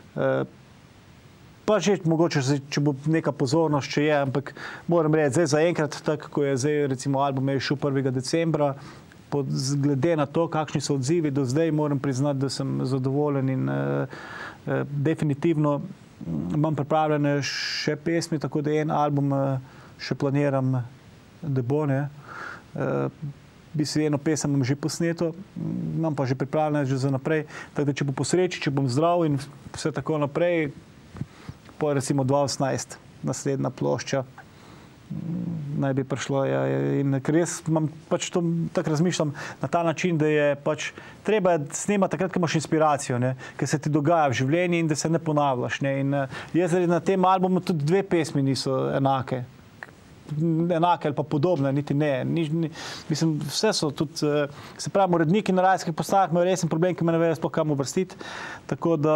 Pa že mogoče, če bo neka pozornost, če je, ampak moram reči, zdaj zaenkrat, tako ko je zdaj, recimo, album je šel 1. decembra, glede na to, kakšni so odzivi do zdaj, moram priznati, da sem zadovoljen in definitivno imam pripravljene še pesmi, tako da en album še planiram, da bo, ne. Bi si eno pesem imam že posneto, imam pa že pripravljene že za naprej, tako da če bo po sreči, če bom zdrav in vse tako naprej, po recimo 2018 naslednja plošča naj bi prišlo. In ker jaz imam pač to, tako razmišljam na ta način, da je pač treba snemati takrat, ko imaš inspiracijo, ne, ker se ti dogaja v življenju in da se ne ponavljaš, ne. In jaz na tem albumu tudi 2 pesmi niso enake ali pa podobne, niti ne. Mislim, vse so tudi, se pravi, uredniki na radijskih postajah imajo resen problem, ki me ne vejo sploh kam uvrstiti. Tako da,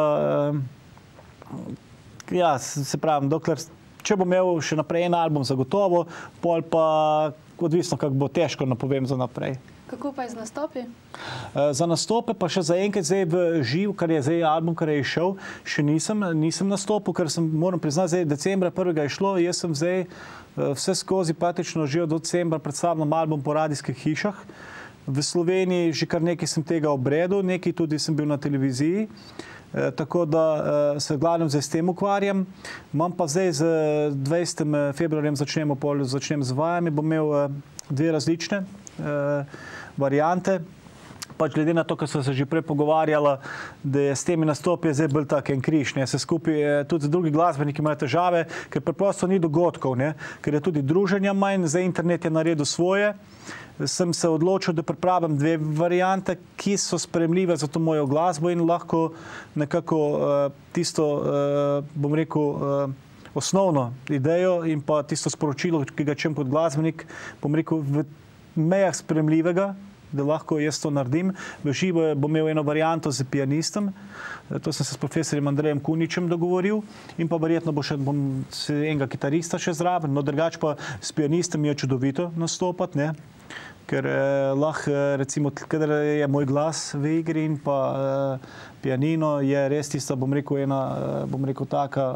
ja, se pravi, dokler, če bom imel še naprej en album zagotovo, pol pa odvisno, kako bo težko napovem za naprej. Kako pa je z nastopi? Za nastope pa še zaenkrat zdaj v živ, kar je zdaj album, kar je išel, še nisem nastopil, ker sem, moram priznati, zdaj decembra 1. je šlo, jaz sem zdaj vse skozi praktično že od decembra predstavljam album po radijskih hišah. V Sloveniji že kar nekaj sem tega obredil, nekaj tudi sem bil na televiziji, tako da se glavnem zdaj s tem ukvarjam. Imam pa zdaj z 20. februarjem začnem z vajami, bom imel 2 različne variante. Pač glede na to, kar so se že prej pogovarjala, da je s temi nastopi zdaj bolj tak en križ, ne, se skupaj, tudi drugi glasbeniki imajo težave, ker preprosto ni dogodkov, ne, ker je tudi druženja manj, zdaj internet je naredil svoje. Sem se odločil, da pripravim 2 variante, ki so sprejemljive za to mojo glasbo in lahko nekako tisto, bom rekel, osnovno idejo in pa tisto sporočilo, ki ga čujem kot glasbenik, bom rekel, v mejah sprejemljivega, da lahko jaz to naredim. V živo bom imel eno varianto z pianistom, to sem se s profesorjem Andrejem Kuničem dogovoril in pa verjetno bom enega kitarista še zraven, no drugače pa s pianistom je čudovito nastopati, ne, ker lahko recimo, kadar je moj glas v igri in pa pianino, je res tista, bom rekel, taka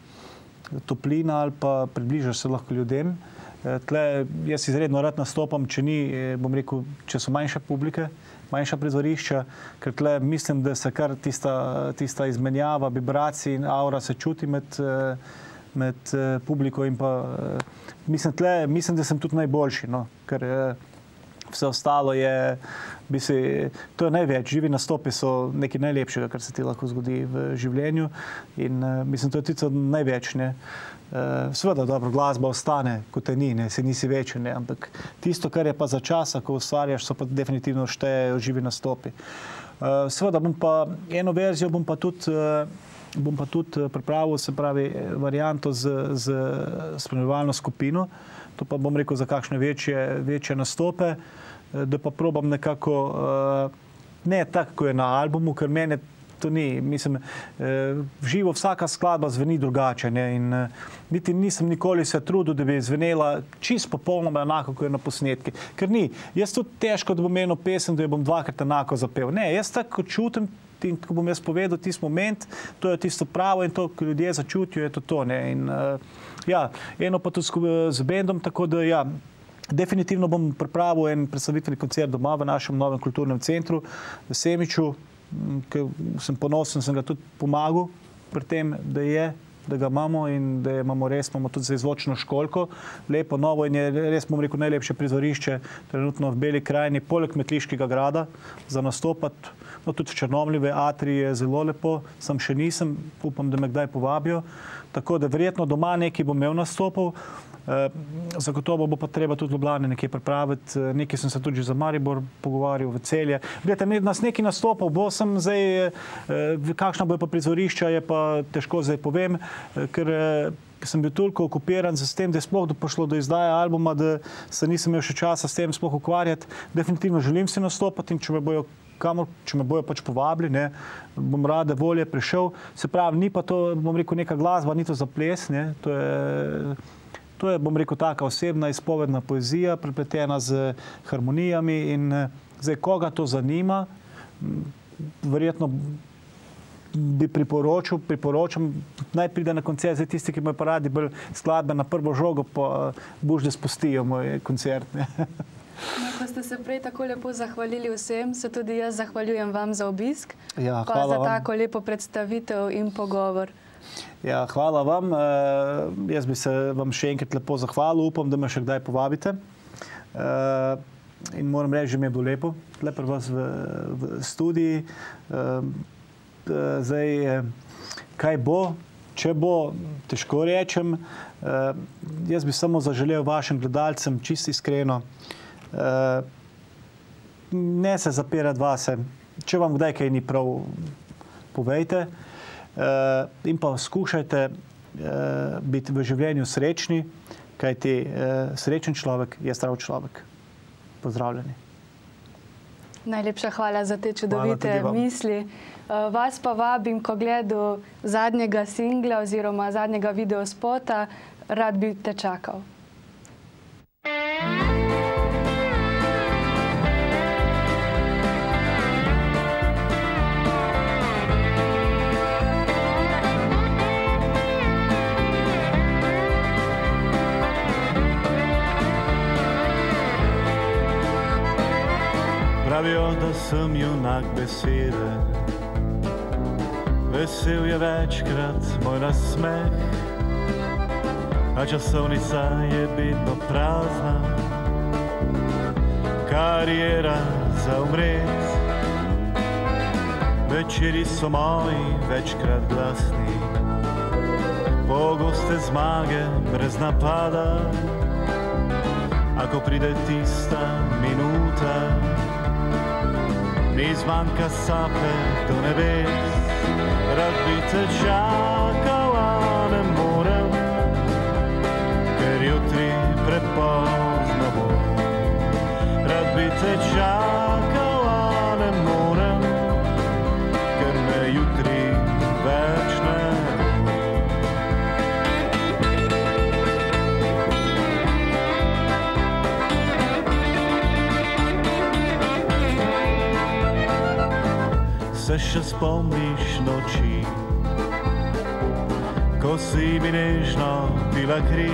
toplina ali pa približaš se lahko ljudem. Tle jaz izredno rad nastopam, če ni, bom rekel, če so manjše publike, manjša prizorišča, ker tle mislim, da se kar tista izmenjava, vibracij in aura se čuti med publiko in pa mislim, da sem tudi najboljši, no, ker vse ostalo je, to je največ, živi nastopi so nekaj najlepšega, kar se ti lahko zgodi v življenju in mislim, to je tudi največ, ne. Seveda, dobro, glasba ostane, kot te ni, ne, se nisi večen, ne, ampak tisto, kar je pa za časa, ko ustvarjaš, so pa definitivno štejejo živi nastopi. Seveda, eno verzijo bom pa tudi pripravil, se pravi, varianto z spremljevalno skupino, to pa bom rekel za kakšne večje nastope, da pa probam nekako, ne tako, ko je na albumu, ker mene to ni. Mislim, v živo vsaka skladba zveni drugače, ne, in niti nisem nikoli se trudil, da bi zvenela čisto popolnoma enako, kot je na posnetki. Ker ni. Jaz tudi težko, da bom eno pesem, da jo bom dvakrat enako zapel. Ne, jaz tako čutim, in ko bom jaz povedal tisti moment, to je tisto pravo in to, ko ljudje začutijo, je to, ne. In ja, eno pa tudi z bendom, tako da ja, definitivno bom pripravil en predstavitveni koncert doma v našem novem kulturnem centru v Semiču, ker sem ponosen, sem ga tudi pomagal pri tem, da ga imamo in da imamo tudi za zvočno školko, lepo, novo in je res, bom rekel, najlepše prizorišče trenutno v Beli krajini, poleg Metliškega grada, za nastopati, no tudi v Črnomlju, v Atriji je zelo lepo, sam še nisem, upam, da me kdaj povabijo, tako da verjetno doma nekaj bom imel nastopov, zagotovo bo pa treba tudi v Ljubljani nekaj pripraviti, nekaj sem se tudi že za Maribor pogovarjal, v Celje. Gledajte, nas nekaj nastopov bo, sem zdaj, kakšna bo pa prizorišča, je pa težko zdaj povem, ker sem bil toliko okupiran s tem, da je sploh prišlo do izdaje albuma, da se nisem imel še časa s tem sploh ukvarjati. Definitivno želim si nastopati in če me bojo pač povabili, ne, bom rade volje prišel. Se pravi, ni pa to, bom rekel, neka glasba, ni to za ples, ne, to je, bom rekel, taka osebna izpovedna poezija, prepletena z harmonijami in zdaj, koga to zanima, verjetno bi priporočam, naj pride na koncert, zdaj tisti, ki imajo pa radi bolj skladbe na prvo žogo, pa boš, da spustijo moj koncert. Ne. No, ko ste se prej tako lepo zahvalili vsem, se tudi jaz zahvaljujem vam za obisk, ja, pa za tako lepo predstavitev in pogovor. Ja, hvala vam. Jaz bi se vam še enkrat lepo zahvalil, upam, da me še kdaj povabite. In moram reči, že mi je bilo lepo, tukaj pri vas v studiji. Zdaj, kaj bo, če bo, težko rečem. Jaz bi samo zaželel vašim gledalcem čisto iskreno, ne se zapirati vase. Če vam kdaj kaj ni prav, povejte. In pa skušajte biti v življenju srečni, kajti srečen človek je zdrav človek. Pozdravljeni. Najlepša hvala za te čudovite misli. Vas pa vabim k ogledu zadnjega singla oziroma zadnjega videospota Rad bi te čakal. Pravijo, da sem junak besede, vesel je večkrat moj nasmeh, a časovnica je vedno prazna, kariera za umret. Večeri so moji večkrat glasni, pogoste zmage brez napada, a ko pride tista minuta, mi zmanjka sape do nebes. Rad bi te čakal, a ne morem, ker jutri prepozno bo. Rad bi te čakal, a ne morem, ker me jutri več ne bo. Se še spomniš noči, ko si mi nežno pila kri,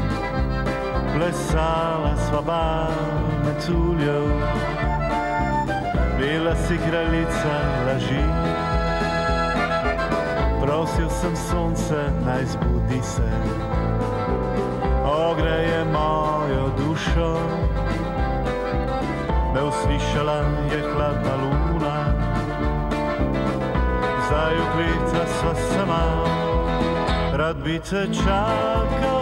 plesala sva bar metuljev, bila si kraljica laži. Prosil sem sonce, naj zbudi se, ogreje mojo dušo, me uslišala je hladna luna, zdaj ukleta sva sama, rad bi te čakal.